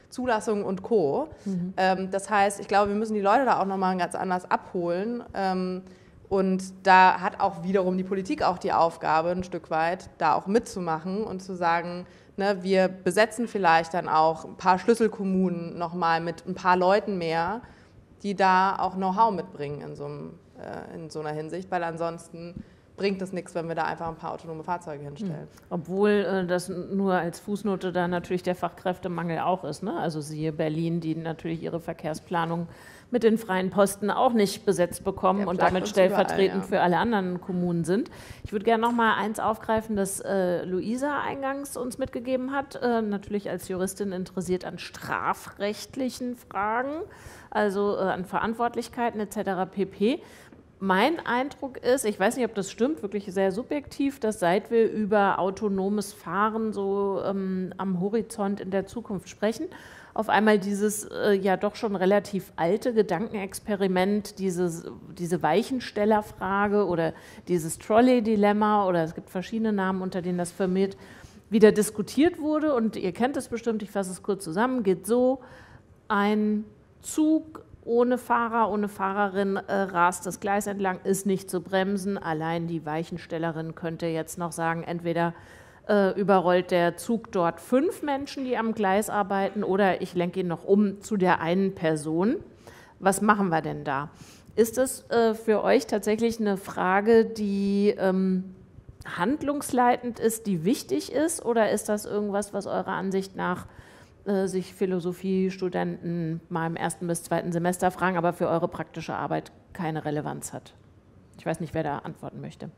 Zulassung und Co. Das heißt, ich glaube, wir müssen die Leute da auch nochmal ganz anders abholen. Und da hat auch wiederum die Politik auch die Aufgabe, ein Stück weit da auch mitzumachen und zu sagen, ne, wir besetzen vielleicht dann auch ein paar Schlüsselkommunen nochmal mit ein paar Leuten mehr, die da auch Know-how mitbringen in so einer Hinsicht, weil ansonsten bringt es nichts, wenn wir da einfach ein paar autonome Fahrzeuge hinstellen.
Obwohl das nur als Fußnote da natürlich der Fachkräftemangel auch ist, ne? Also siehe Berlin, die natürlich ihre Verkehrsplanung mit den freien Posten auch nicht besetzt bekommen und damit stellvertretend für alle anderen Kommunen sind. Ich würde gerne noch mal eins aufgreifen, das Luisa eingangs uns mitgegeben hat, natürlich als Juristin interessiert an strafrechtlichen Fragen, also an Verantwortlichkeiten etc. pp. Mein Eindruck ist, ich weiß nicht, ob das stimmt, wirklich sehr subjektiv, dass seit wir über autonomes Fahren so am Horizont in der Zukunft sprechen, auf einmal dieses ja doch schon relativ alte Gedankenexperiment, diese Weichenstellerfrage oder dieses Trolley-Dilemma oder es gibt verschiedene Namen, unter denen das firmiert, wieder diskutiert wurde. Und ihr kennt es bestimmt, ich fasse es kurz zusammen, geht so: Ein Zug ohne Fahrer, ohne Fahrerin rast das Gleis entlang, ist nicht zu bremsen. Allein die Weichenstellerin könnte jetzt noch sagen, entweder überrollt der Zug dort 5 Menschen, die am Gleis arbeiten, oder ich lenke ihn noch um zu der einen Person. Was machen wir denn da? Ist es für euch tatsächlich eine Frage, die handlungsleitend ist, die wichtig ist, oder ist das irgendwas, was eurer Ansicht nach sich Philosophiestudenten mal im 1. bis 2. Semester fragen, aber für eure praktische Arbeit keine Relevanz hat? Ich weiß nicht, wer da antworten möchte.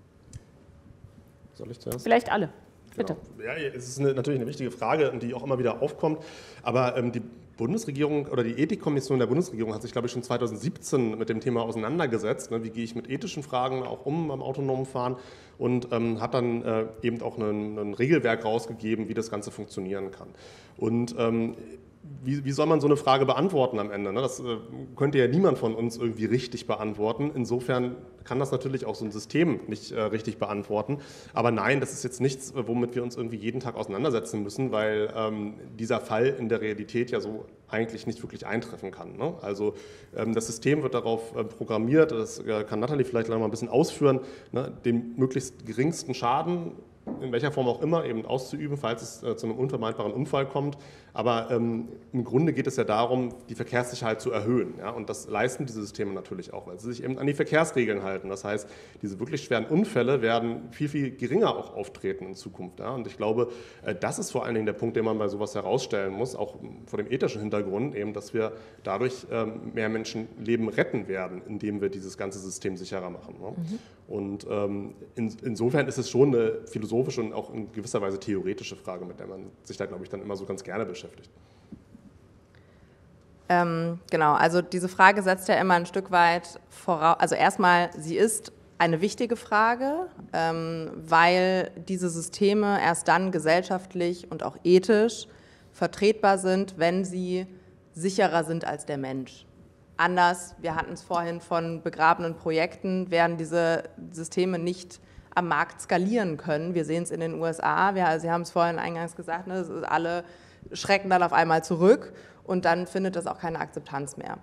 Soll ich zuerst?
Vielleicht alle, bitte.
Genau. Ja, es ist natürlich eine wichtige Frage, die auch immer wieder aufkommt, aber die Bundesregierung oder die Ethikkommission der Bundesregierung hat sich, glaube ich, schon 2017 mit dem Thema auseinandergesetzt. Ne? Wie gehe ich mit ethischen Fragen auch um beim autonomen Fahren und hat dann eben auch ein Regelwerk rausgegeben, wie das Ganze funktionieren kann. Und wie soll man so eine Frage beantworten am Ende? Ne? Das könnte ja niemand von uns irgendwie richtig beantworten. Insofern kann das natürlich auch so ein System nicht richtig beantworten. Aber nein, das ist jetzt nichts, womit wir uns irgendwie jeden Tag auseinandersetzen müssen, weil dieser Fall in der Realität ja so eigentlich nicht wirklich eintreffen kann. Ne? Also das System wird darauf programmiert, das kann Nathalie vielleicht noch mal ein bisschen ausführen, ne? Den möglichst geringsten Schaden, in welcher Form auch immer, eben auszuüben, falls es zu einem unvermeidbaren Unfall kommt. Aber im Grunde geht es ja darum, die Verkehrssicherheit zu erhöhen. Ja? Und das leisten diese Systeme natürlich auch, weil sie sich eben an die Verkehrsregeln halten. Das heißt, diese wirklich schweren Unfälle werden viel, viel geringer auch auftreten in Zukunft. Ja? Und ich glaube, das ist vor allen Dingen der Punkt, den man bei sowas herausstellen muss, auch vor dem ethischen Hintergrund, eben, dass wir dadurch mehr Menschenleben retten werden, indem wir dieses ganze System sicherer machen. Ne? Und insofern ist es schon eine philosophische und auch in gewisser Weise theoretische Frage, mit der man sich da, glaube ich, dann immer so ganz gerne beschäftigt.
Genau, also diese Frage setzt ja immer ein Stück weit voraus. Also erstmal, sie ist eine wichtige Frage, weil diese Systeme erst dann gesellschaftlich und auch ethisch vertretbar sind, wenn sie sicherer sind als der Mensch. Anders, wir hatten es vorhin von begrabenen Projekten, werden diese Systeme nicht am Markt skalieren können. Wir sehen es in den USA, Sie haben es vorhin eingangs gesagt, ne, alle schrecken dann auf einmal zurück und dann findet das auch keine Akzeptanz mehr.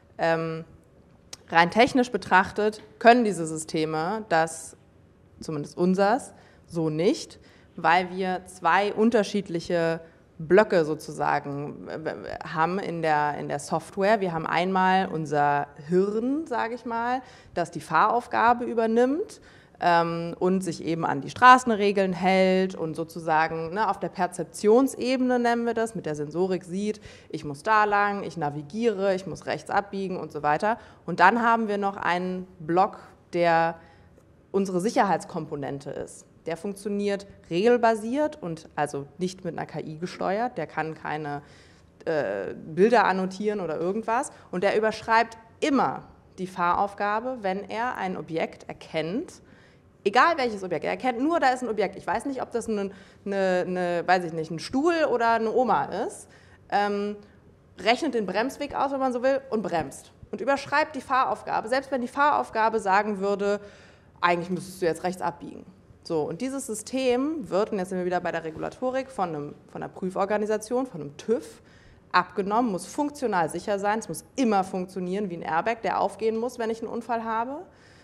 Rein technisch betrachtet können diese Systeme das, zumindest unseres, so nicht, weil wir 2 unterschiedliche Blöcke sozusagen haben in der Software. Wir haben einmal unser Hirn, sage ich mal, das die Fahraufgabe übernimmt und sich eben an die Straßenregeln hält und sozusagen auf der Perzeptionsebene, nennen wir das, mit der Sensorik sieht, ich muss da lang, ich navigiere, ich muss rechts abbiegen und so weiter. Und dann haben wir noch einen Block, der unsere Sicherheitskomponente ist. Der funktioniert regelbasiert und also nicht mit einer KI gesteuert, der kann keine Bilder annotieren oder irgendwas und der überschreibt immer die Fahraufgabe, wenn er ein Objekt erkennt, egal welches Objekt, er erkennt nur, da ist ein Objekt, ich weiß nicht, ob das weiß ich nicht, ein Stuhl oder eine Oma ist, rechnet den Bremsweg aus, wenn man so will, und bremst und überschreibt die Fahraufgabe, selbst wenn die Fahraufgabe sagen würde, eigentlich müsstest du jetzt rechts abbiegen. So, und dieses System wird, und jetzt sind wir wieder bei der Regulatorik, von einer Prüforganisation, von einem TÜV, abgenommen, muss funktional sicher sein, es muss immer funktionieren wie ein Airbag, der aufgehen muss, wenn ich einen Unfall habe.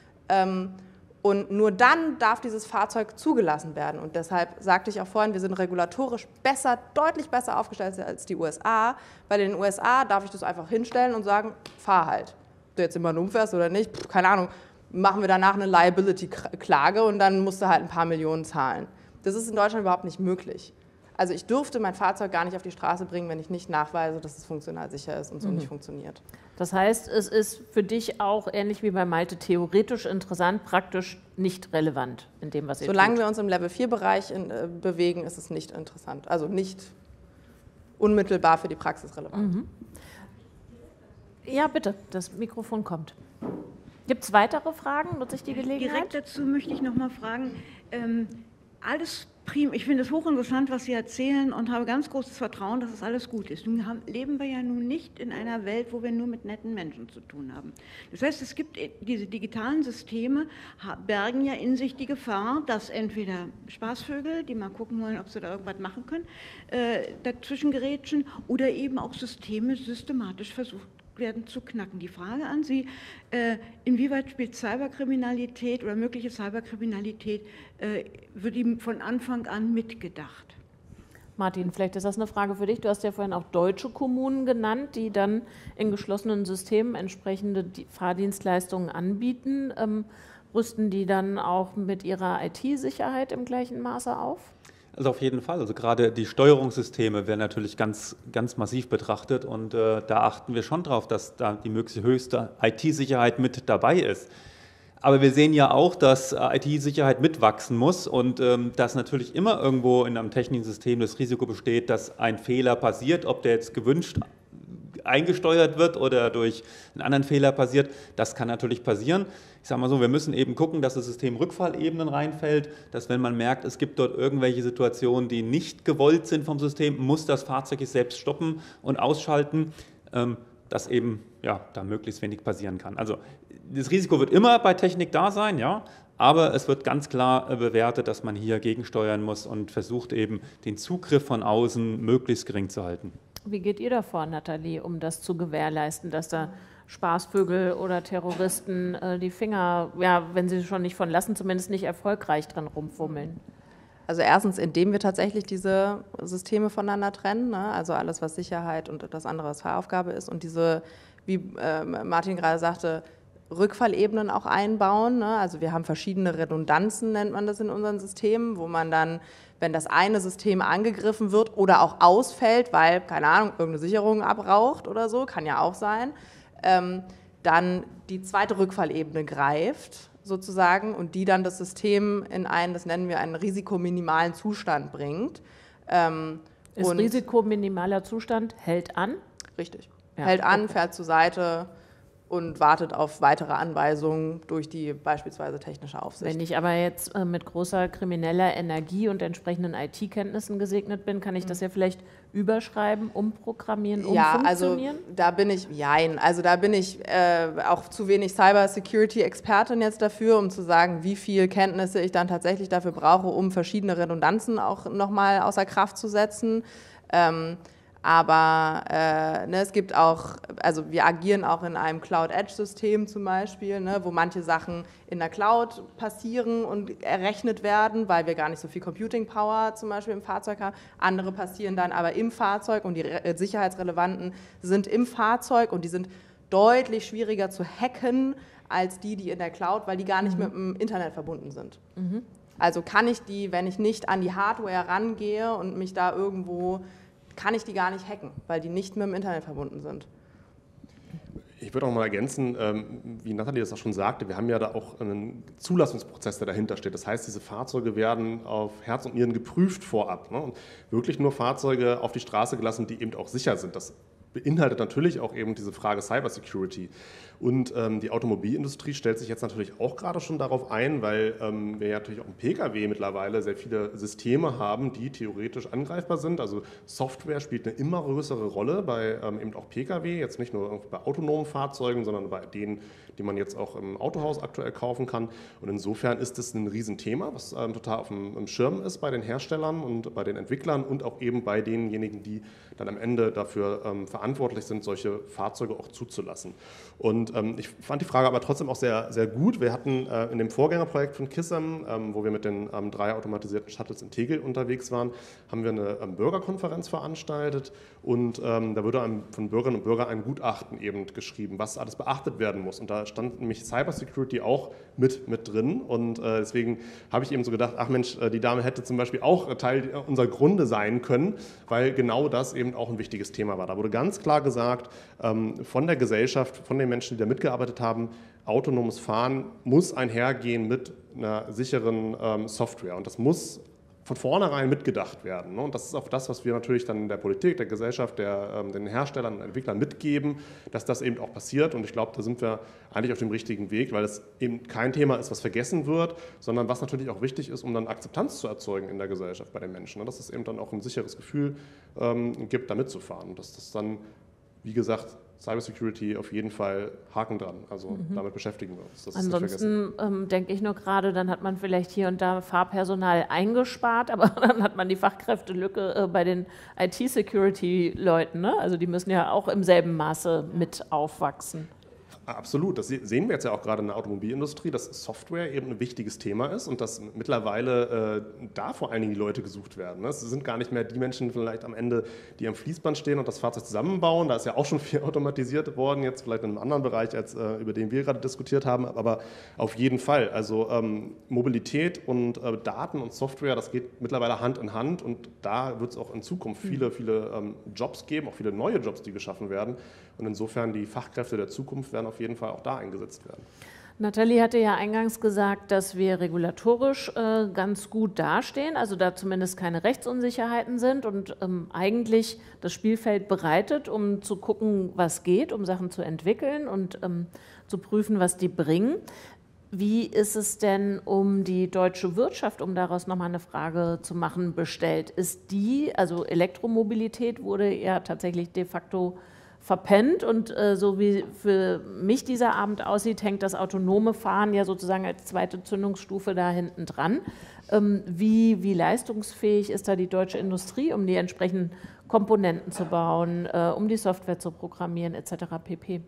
Und nur dann darf dieses Fahrzeug zugelassen werden. Und deshalb sagte ich auch vorhin, wir sind regulatorisch besser, deutlich besser aufgestellt als die USA, weil in den USA darf ich das einfach hinstellen und sagen, fahr halt. Ob du jetzt immer umfährst oder nicht, keine Ahnung, machen wir danach eine Liability-Klage und dann musst du halt ein paar Millionen zahlen. Das ist in Deutschland überhaupt nicht möglich. Also ich dürfte mein Fahrzeug gar nicht auf die Straße bringen, wenn ich nicht nachweise, dass es funktional sicher ist und so nicht funktioniert.
Das heißt, es ist für dich auch, ähnlich wie bei Malte, theoretisch interessant, praktisch nicht relevant in dem, was ihr
Solange
tut.
wir uns im Level-4-Bereich bewegen, ist es nicht interessant. Also nicht unmittelbar für die Praxis relevant.
Ja, bitte, das Mikrofon kommt. Gibt es weitere Fragen? Nutze ich die Gelegenheit?
Direkt dazu möchte ich noch mal fragen, alles prima, ich finde es hochinteressant, was Sie erzählen und habe ganz großes Vertrauen, dass es alles gut ist. Nun leben wir ja nun nicht in einer Welt, wo wir nur mit netten Menschen zu tun haben. Das heißt, es gibt diese digitalen Systeme, bergen ja in sich die Gefahr, dass entweder Spaßvögel, die mal gucken wollen, ob sie da irgendwas machen können, dazwischen gerätschen oder eben auch Systeme systematisch versucht werden zu knacken. Die Frage an Sie, inwieweit spielt Cyberkriminalität oder mögliche Cyberkriminalität, wird ihm von Anfang an mitgedacht?
Martin, vielleicht ist das eine Frage für dich. Du hast ja vorhin auch deutsche Kommunen genannt, die dann in geschlossenen Systemen entsprechende Fahrdienstleistungen anbieten. Rüsten die dann auch mit ihrer IT-Sicherheit im gleichen Maße auf?
Also auf jeden Fall. Also gerade die Steuerungssysteme werden natürlich ganz massiv betrachtet und da achten wir schon drauf, dass da die mögliche höchste IT-Sicherheit mit dabei ist. Aber wir sehen ja auch, dass IT-Sicherheit mitwachsen muss und dass natürlich immer irgendwo in einem technischen System das Risiko besteht, dass ein Fehler passiert, ob der jetzt gewünscht eingesteuert wird oder durch einen anderen Fehler passiert. Das kann natürlich passieren. Ich sage mal so, wir müssen eben gucken, dass das System Rückfallebenen reinfällt, dass wenn man merkt, es gibt dort irgendwelche Situationen, die nicht gewollt sind vom System, muss das Fahrzeug es selbst stoppen und ausschalten, dass eben ja, da möglichst wenig passieren kann. Also das Risiko wird immer bei Technik da sein, ja, aber es wird ganz klar bewertet, dass man hier gegensteuern muss und versucht eben den Zugriff von außen möglichst gering zu halten.
Wie geht ihr davor, Nathalie, um das zu gewährleisten, dass da Spaßvögel oder Terroristen die Finger, ja, wenn sie schon nicht von lassen, zumindest nicht erfolgreich dran rumfummeln?
Also erstens, indem wir tatsächlich diese Systeme voneinander trennen, ne? Also alles, was Sicherheit und das andere, was Fahraufgabe ist und diese, wie Martin gerade sagte, Rückfallebenen auch einbauen, ne? Also wir haben verschiedene Redundanzen, nennt man das in unseren Systemen, wo man dann, wenn das eine System angegriffen wird oder auch ausfällt, weil, keine Ahnung, irgendeine Sicherung abraucht oder so, kann ja auch sein, dann die zweite Rückfallebene greift sozusagen und die dann das System in einen, das nennen wir einen risikominimalen Zustand bringt.
Ist risikominimaler Zustand, hält an?
Richtig.
Ja,
hält an,
okay.
fährt zur Seite und wartet auf weitere Anweisungen durch die beispielsweise technische Aufsicht.
Wenn ich aber jetzt mit großer krimineller Energie und entsprechenden IT-Kenntnissen gesegnet bin, kann ich das ja vielleicht überschreiben, umprogrammieren, umfunktionieren?
Also da bin ich auch zu wenig Cyber-Security-Expertin jetzt dafür, um zu sagen, wie viel Kenntnisse ich dann tatsächlich dafür brauche, um verschiedene Redundanzen auch nochmal außer Kraft zu setzen. Aber es gibt auch, also wir agieren auch in einem Cloud-Edge-System zum Beispiel, ne, wo manche Sachen in der Cloud passieren und errechnet werden, weil wir gar nicht so viel Computing-Power zum Beispiel im Fahrzeug haben. Andere passieren dann aber im Fahrzeug und die sicherheitsrelevanten sind im Fahrzeug und die sind deutlich schwieriger zu hacken als die in der Cloud, weil die gar nicht mit dem Internet verbunden sind. Also kann ich die, wenn ich nicht an die Hardware rangehe und mich da irgendwo, kann ich die gar nicht hacken, weil die nicht mit dem Internet verbunden sind.
Ich würde auch mal ergänzen, wie Nathalie das auch schon sagte, wir haben ja da auch einen Zulassungsprozess, der dahinter steht. Das heißt, diese Fahrzeuge werden auf Herz und Nieren geprüft vorab, ne? Und wirklich nur Fahrzeuge auf die Straße gelassen, die eben auch sicher sind. Das beinhaltet natürlich auch eben diese Frage Cybersecurity. Und die Automobilindustrie stellt sich jetzt natürlich auch gerade schon darauf ein, weil wir ja natürlich auch im Pkw mittlerweile sehr viele Systeme haben, die theoretisch angreifbar sind. Also Software spielt eine immer größere Rolle bei eben auch Pkw, jetzt nicht nur bei autonomen Fahrzeugen, sondern bei denen, die man jetzt auch im Autohaus aktuell kaufen kann. Und insofern ist es ein Riesenthema, was total auf dem Schirm ist bei den Herstellern und bei den Entwicklern und auch eben bei denjenigen, die dann am Ende dafür verantwortlich sind, solche Fahrzeuge auch zuzulassen. Und ich fand die Frage aber trotzdem auch sehr, sehr gut. Wir hatten in dem Vorgängerprojekt von Kissam, wo wir mit den 3 automatisierten Shuttles in Tegel unterwegs waren, haben wir eine Bürgerkonferenz veranstaltet und da wurde von Bürgerinnen und Bürgern ein Gutachten eben geschrieben, was alles beachtet werden muss. Und da stand nämlich Cybersecurity auch mit drin und deswegen habe ich eben so gedacht, ach Mensch, die Dame hätte zum Beispiel auch Teil unserer Grunde sein können, weil genau das eben auch ein wichtiges Thema war. Da wurde ganz klar gesagt, von der Gesellschaft, von den Menschen, die da mitgearbeitet haben, autonomes Fahren muss einhergehen mit einer sicheren Software und das muss von vornherein mitgedacht werden. Ne? Und das ist auch das, was wir natürlich dann der Politik, der Gesellschaft, den Herstellern und Entwicklern mitgeben, dass das eben auch passiert. Und ich glaube, da sind wir eigentlich auf dem richtigen Weg, weil es eben kein Thema ist, was vergessen wird, sondern was natürlich auch wichtig ist, um dann Akzeptanz zu erzeugen in der Gesellschaft bei den Menschen. Ne? Dass es eben dann auch ein sicheres Gefühl gibt, da mitzufahren. Dass das dann, wie gesagt, Cybersecurity auf jeden Fall Haken dran. Also damit beschäftigen wir uns. Das
Ansonsten denke ich nur gerade, dann hat man vielleicht hier und da Fahrpersonal eingespart, aber dann hat man die Fachkräftelücke bei den IT-Security-Leuten. Ne? Also die müssen ja auch im selben Maße mit aufwachsen.
Absolut, das sehen wir jetzt ja auch gerade in der Automobilindustrie, dass Software eben ein wichtiges Thema ist und dass mittlerweile da vor allen Dingen die Leute gesucht werden. Es sind gar nicht mehr die Menschen vielleicht am Ende, die am Fließband stehen und das Fahrzeug zusammenbauen. Da ist ja auch schon viel automatisiert worden, jetzt vielleicht in einem anderen Bereich, als über den wir gerade diskutiert haben, aber auf jeden Fall. Also Mobilität und Daten und Software, das geht mittlerweile Hand in Hand und da wird es auch in Zukunft viele Jobs geben, auch viele neue Jobs, die geschaffen werden. Und insofern die Fachkräfte der Zukunft werden auf jeden Fall auch da eingesetzt werden.
Nathalie hatte ja eingangs gesagt, dass wir regulatorisch ganz gut dastehen, also da zumindest keine Rechtsunsicherheiten sind und eigentlich das Spielfeld bereitet, um zu gucken, was geht, um Sachen zu entwickeln und zu prüfen, was die bringen. Wie ist es denn um die deutsche Wirtschaft, um daraus nochmal eine Frage zu machen, bestellt? Ist die, also Elektromobilität wurde ja tatsächlich de facto verpennt und so wie für mich dieser Abend aussieht, hängt das autonome Fahren ja sozusagen als zweite Zündungsstufe da hinten dran. Wie leistungsfähig ist da die deutsche Industrie, um die entsprechenden Komponenten zu bauen, um die Software zu programmieren etc. pp.?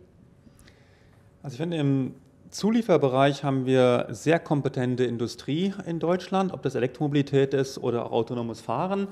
Also ich finde, im Zulieferbereich haben wir sehr kompetente Industrie in Deutschland, ob das Elektromobilität ist oder auch autonomes Fahren.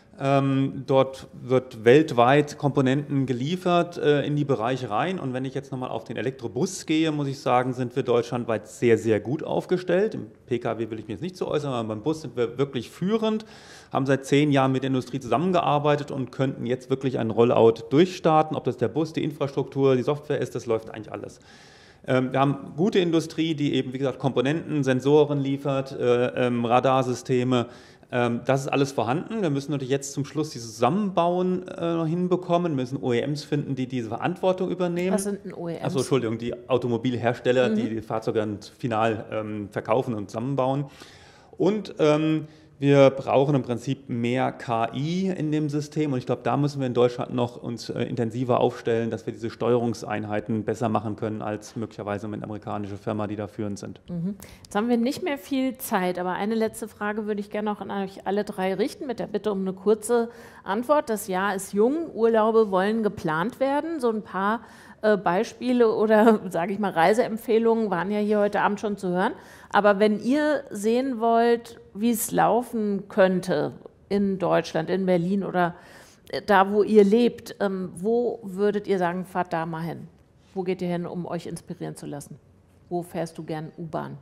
Dort wird weltweit Komponenten geliefert in die Bereiche rein. Und wenn ich jetzt nochmal auf den Elektrobus gehe, muss ich sagen, sind wir deutschlandweit sehr, sehr gut aufgestellt. Im Pkw will ich mich jetzt nicht so äußern, aber beim Bus sind wir wirklich führend, haben seit 10 Jahren mit der Industrie zusammengearbeitet und könnten jetzt wirklich einen Rollout durchstarten. Ob das der Bus, die Infrastruktur, die Software ist, das läuft eigentlich alles. Wir haben gute Industrie, die eben, wie gesagt, Komponenten, Sensoren liefert, Radarsysteme. Das ist alles vorhanden. Wir müssen natürlich jetzt zum Schluss dieses Zusammenbauen noch hinbekommen. Wir müssen OEMs finden, die diese Verantwortung übernehmen.
Was sind denn OEMs?
Also Entschuldigung, die Automobilhersteller, die die Fahrzeuge dann final verkaufen und zusammenbauen. Und wir brauchen im Prinzip mehr KI in dem System und ich glaube, da müssen wir in Deutschland noch uns intensiver aufstellen, dass wir diese Steuerungseinheiten besser machen können als möglicherweise mit amerikanische Firma, die da führend sind.
Jetzt haben wir nicht mehr viel Zeit, aber eine letzte Frage würde ich gerne noch an euch alle 3 richten, mit der Bitte um eine kurze Antwort. Das Jahr ist jung, Urlaube wollen geplant werden. So ein paar Beispiele oder, sage ich mal, Reiseempfehlungen waren ja hier heute Abend schon zu hören. Aber wenn ihr sehen wollt, wie es laufen könnte in Deutschland, in Berlin oder da, wo ihr lebt, wo würdet ihr sagen, fahrt da mal hin? Wo geht ihr hin, um euch inspirieren zu lassen? Wo fährst du gern U-Bahn?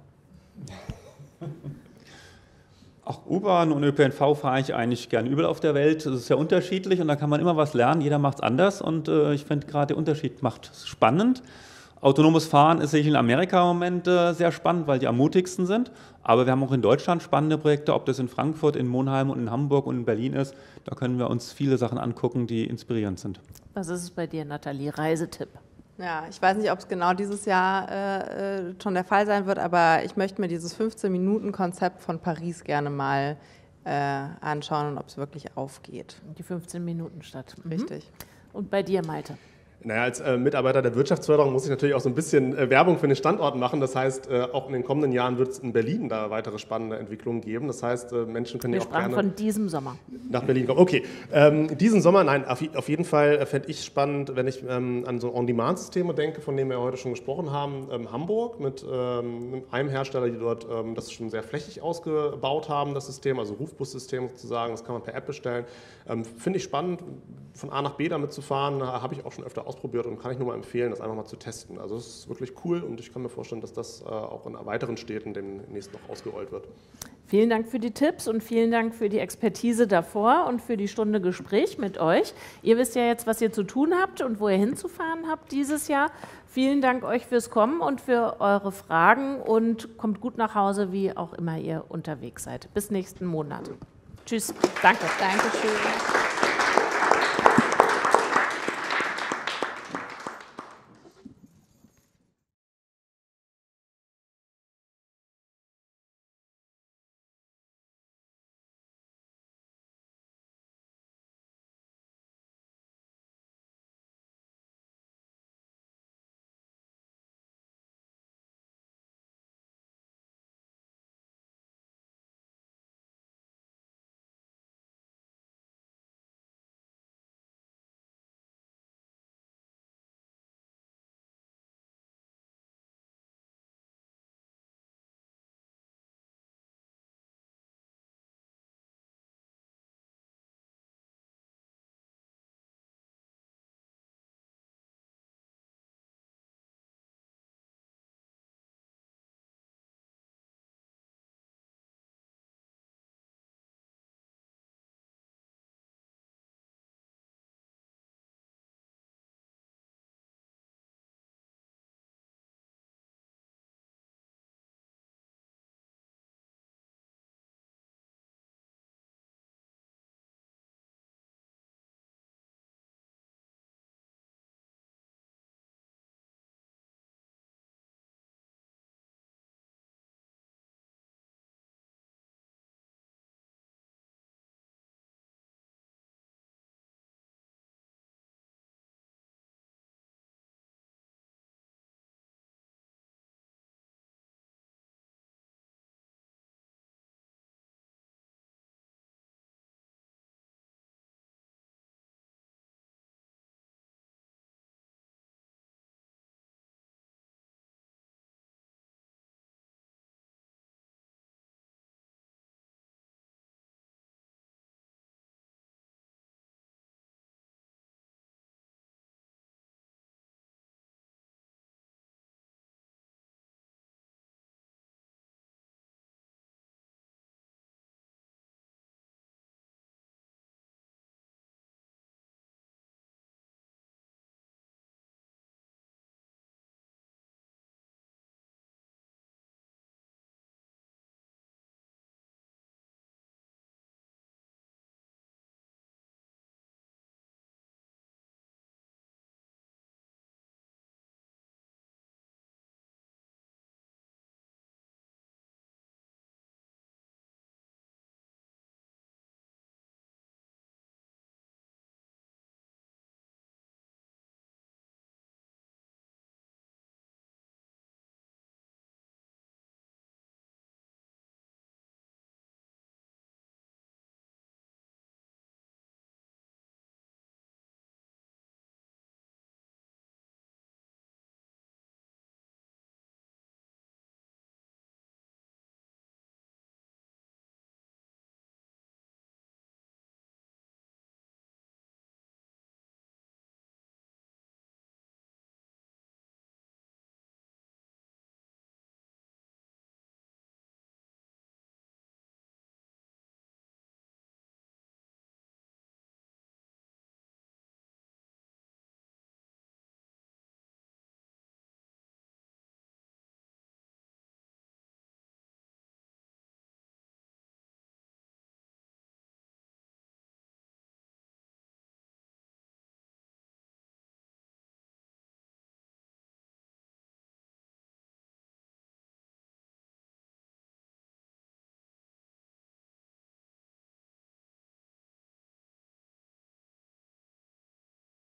Auch U-Bahn und ÖPNV fahre ich eigentlich gern überall auf der Welt. Das ist ja unterschiedlich und da kann man immer was lernen. Jeder macht es anders und ich finde gerade der Unterschied macht es spannend. Autonomes Fahren ist sicher in Amerika im Moment sehr spannend, weil die am mutigsten sind. Aber wir haben auch in Deutschland spannende Projekte, ob das in Frankfurt, in Monheim und in Hamburg und in Berlin ist. Da können wir uns viele Sachen angucken, die inspirierend sind.
Was ist es bei dir, Nathalie? Reisetipp?
Ja, ich weiß nicht, ob es genau dieses Jahr schon der Fall sein wird, aber ich möchte mir dieses 15-Minuten-Konzept von Paris gerne mal anschauen und ob es wirklich aufgeht.
Die 15 Minuten statt.
Richtig.
Und bei dir, Malte?
Naja, als Mitarbeiter der Wirtschaftsförderung muss ich natürlich auch so ein bisschen Werbung für den Standort machen. Das heißt, auch in den kommenden Jahren wird es in Berlin da weitere spannende Entwicklungen geben. Das heißt, Menschen können ja auch gerne
von diesem Sommer
nach Berlin kommen. Okay, diesen Sommer, nein, auf jeden Fall fände ich spannend, wenn ich an so On-Demand-Systeme denke, von denen wir heute schon gesprochen haben. Hamburg mit einem Hersteller, die dort das schon sehr flächig ausgebaut haben, das System, also Rufbussystem sozusagen, das kann man per App bestellen. Finde ich spannend, von A nach B damit zu fahren, habe ich auch schon öfter ausprobiert und kann ich nur mal empfehlen, das einfach mal zu testen. Also es ist wirklich cool und ich kann mir vorstellen, dass das auch in weiteren Städten demnächst noch ausgerollt wird.
Vielen Dank für die Tipps und vielen Dank für die Expertise davor und für die Stunde Gespräch mit euch. Ihr wisst ja jetzt, was ihr zu tun habt und wo ihr hinzufahren habt dieses Jahr. Vielen Dank euch fürs Kommen und für eure Fragen und kommt gut nach Hause, wie auch immer ihr unterwegs seid. Bis nächsten Monat. Tschüss. Danke.
Dankeschön.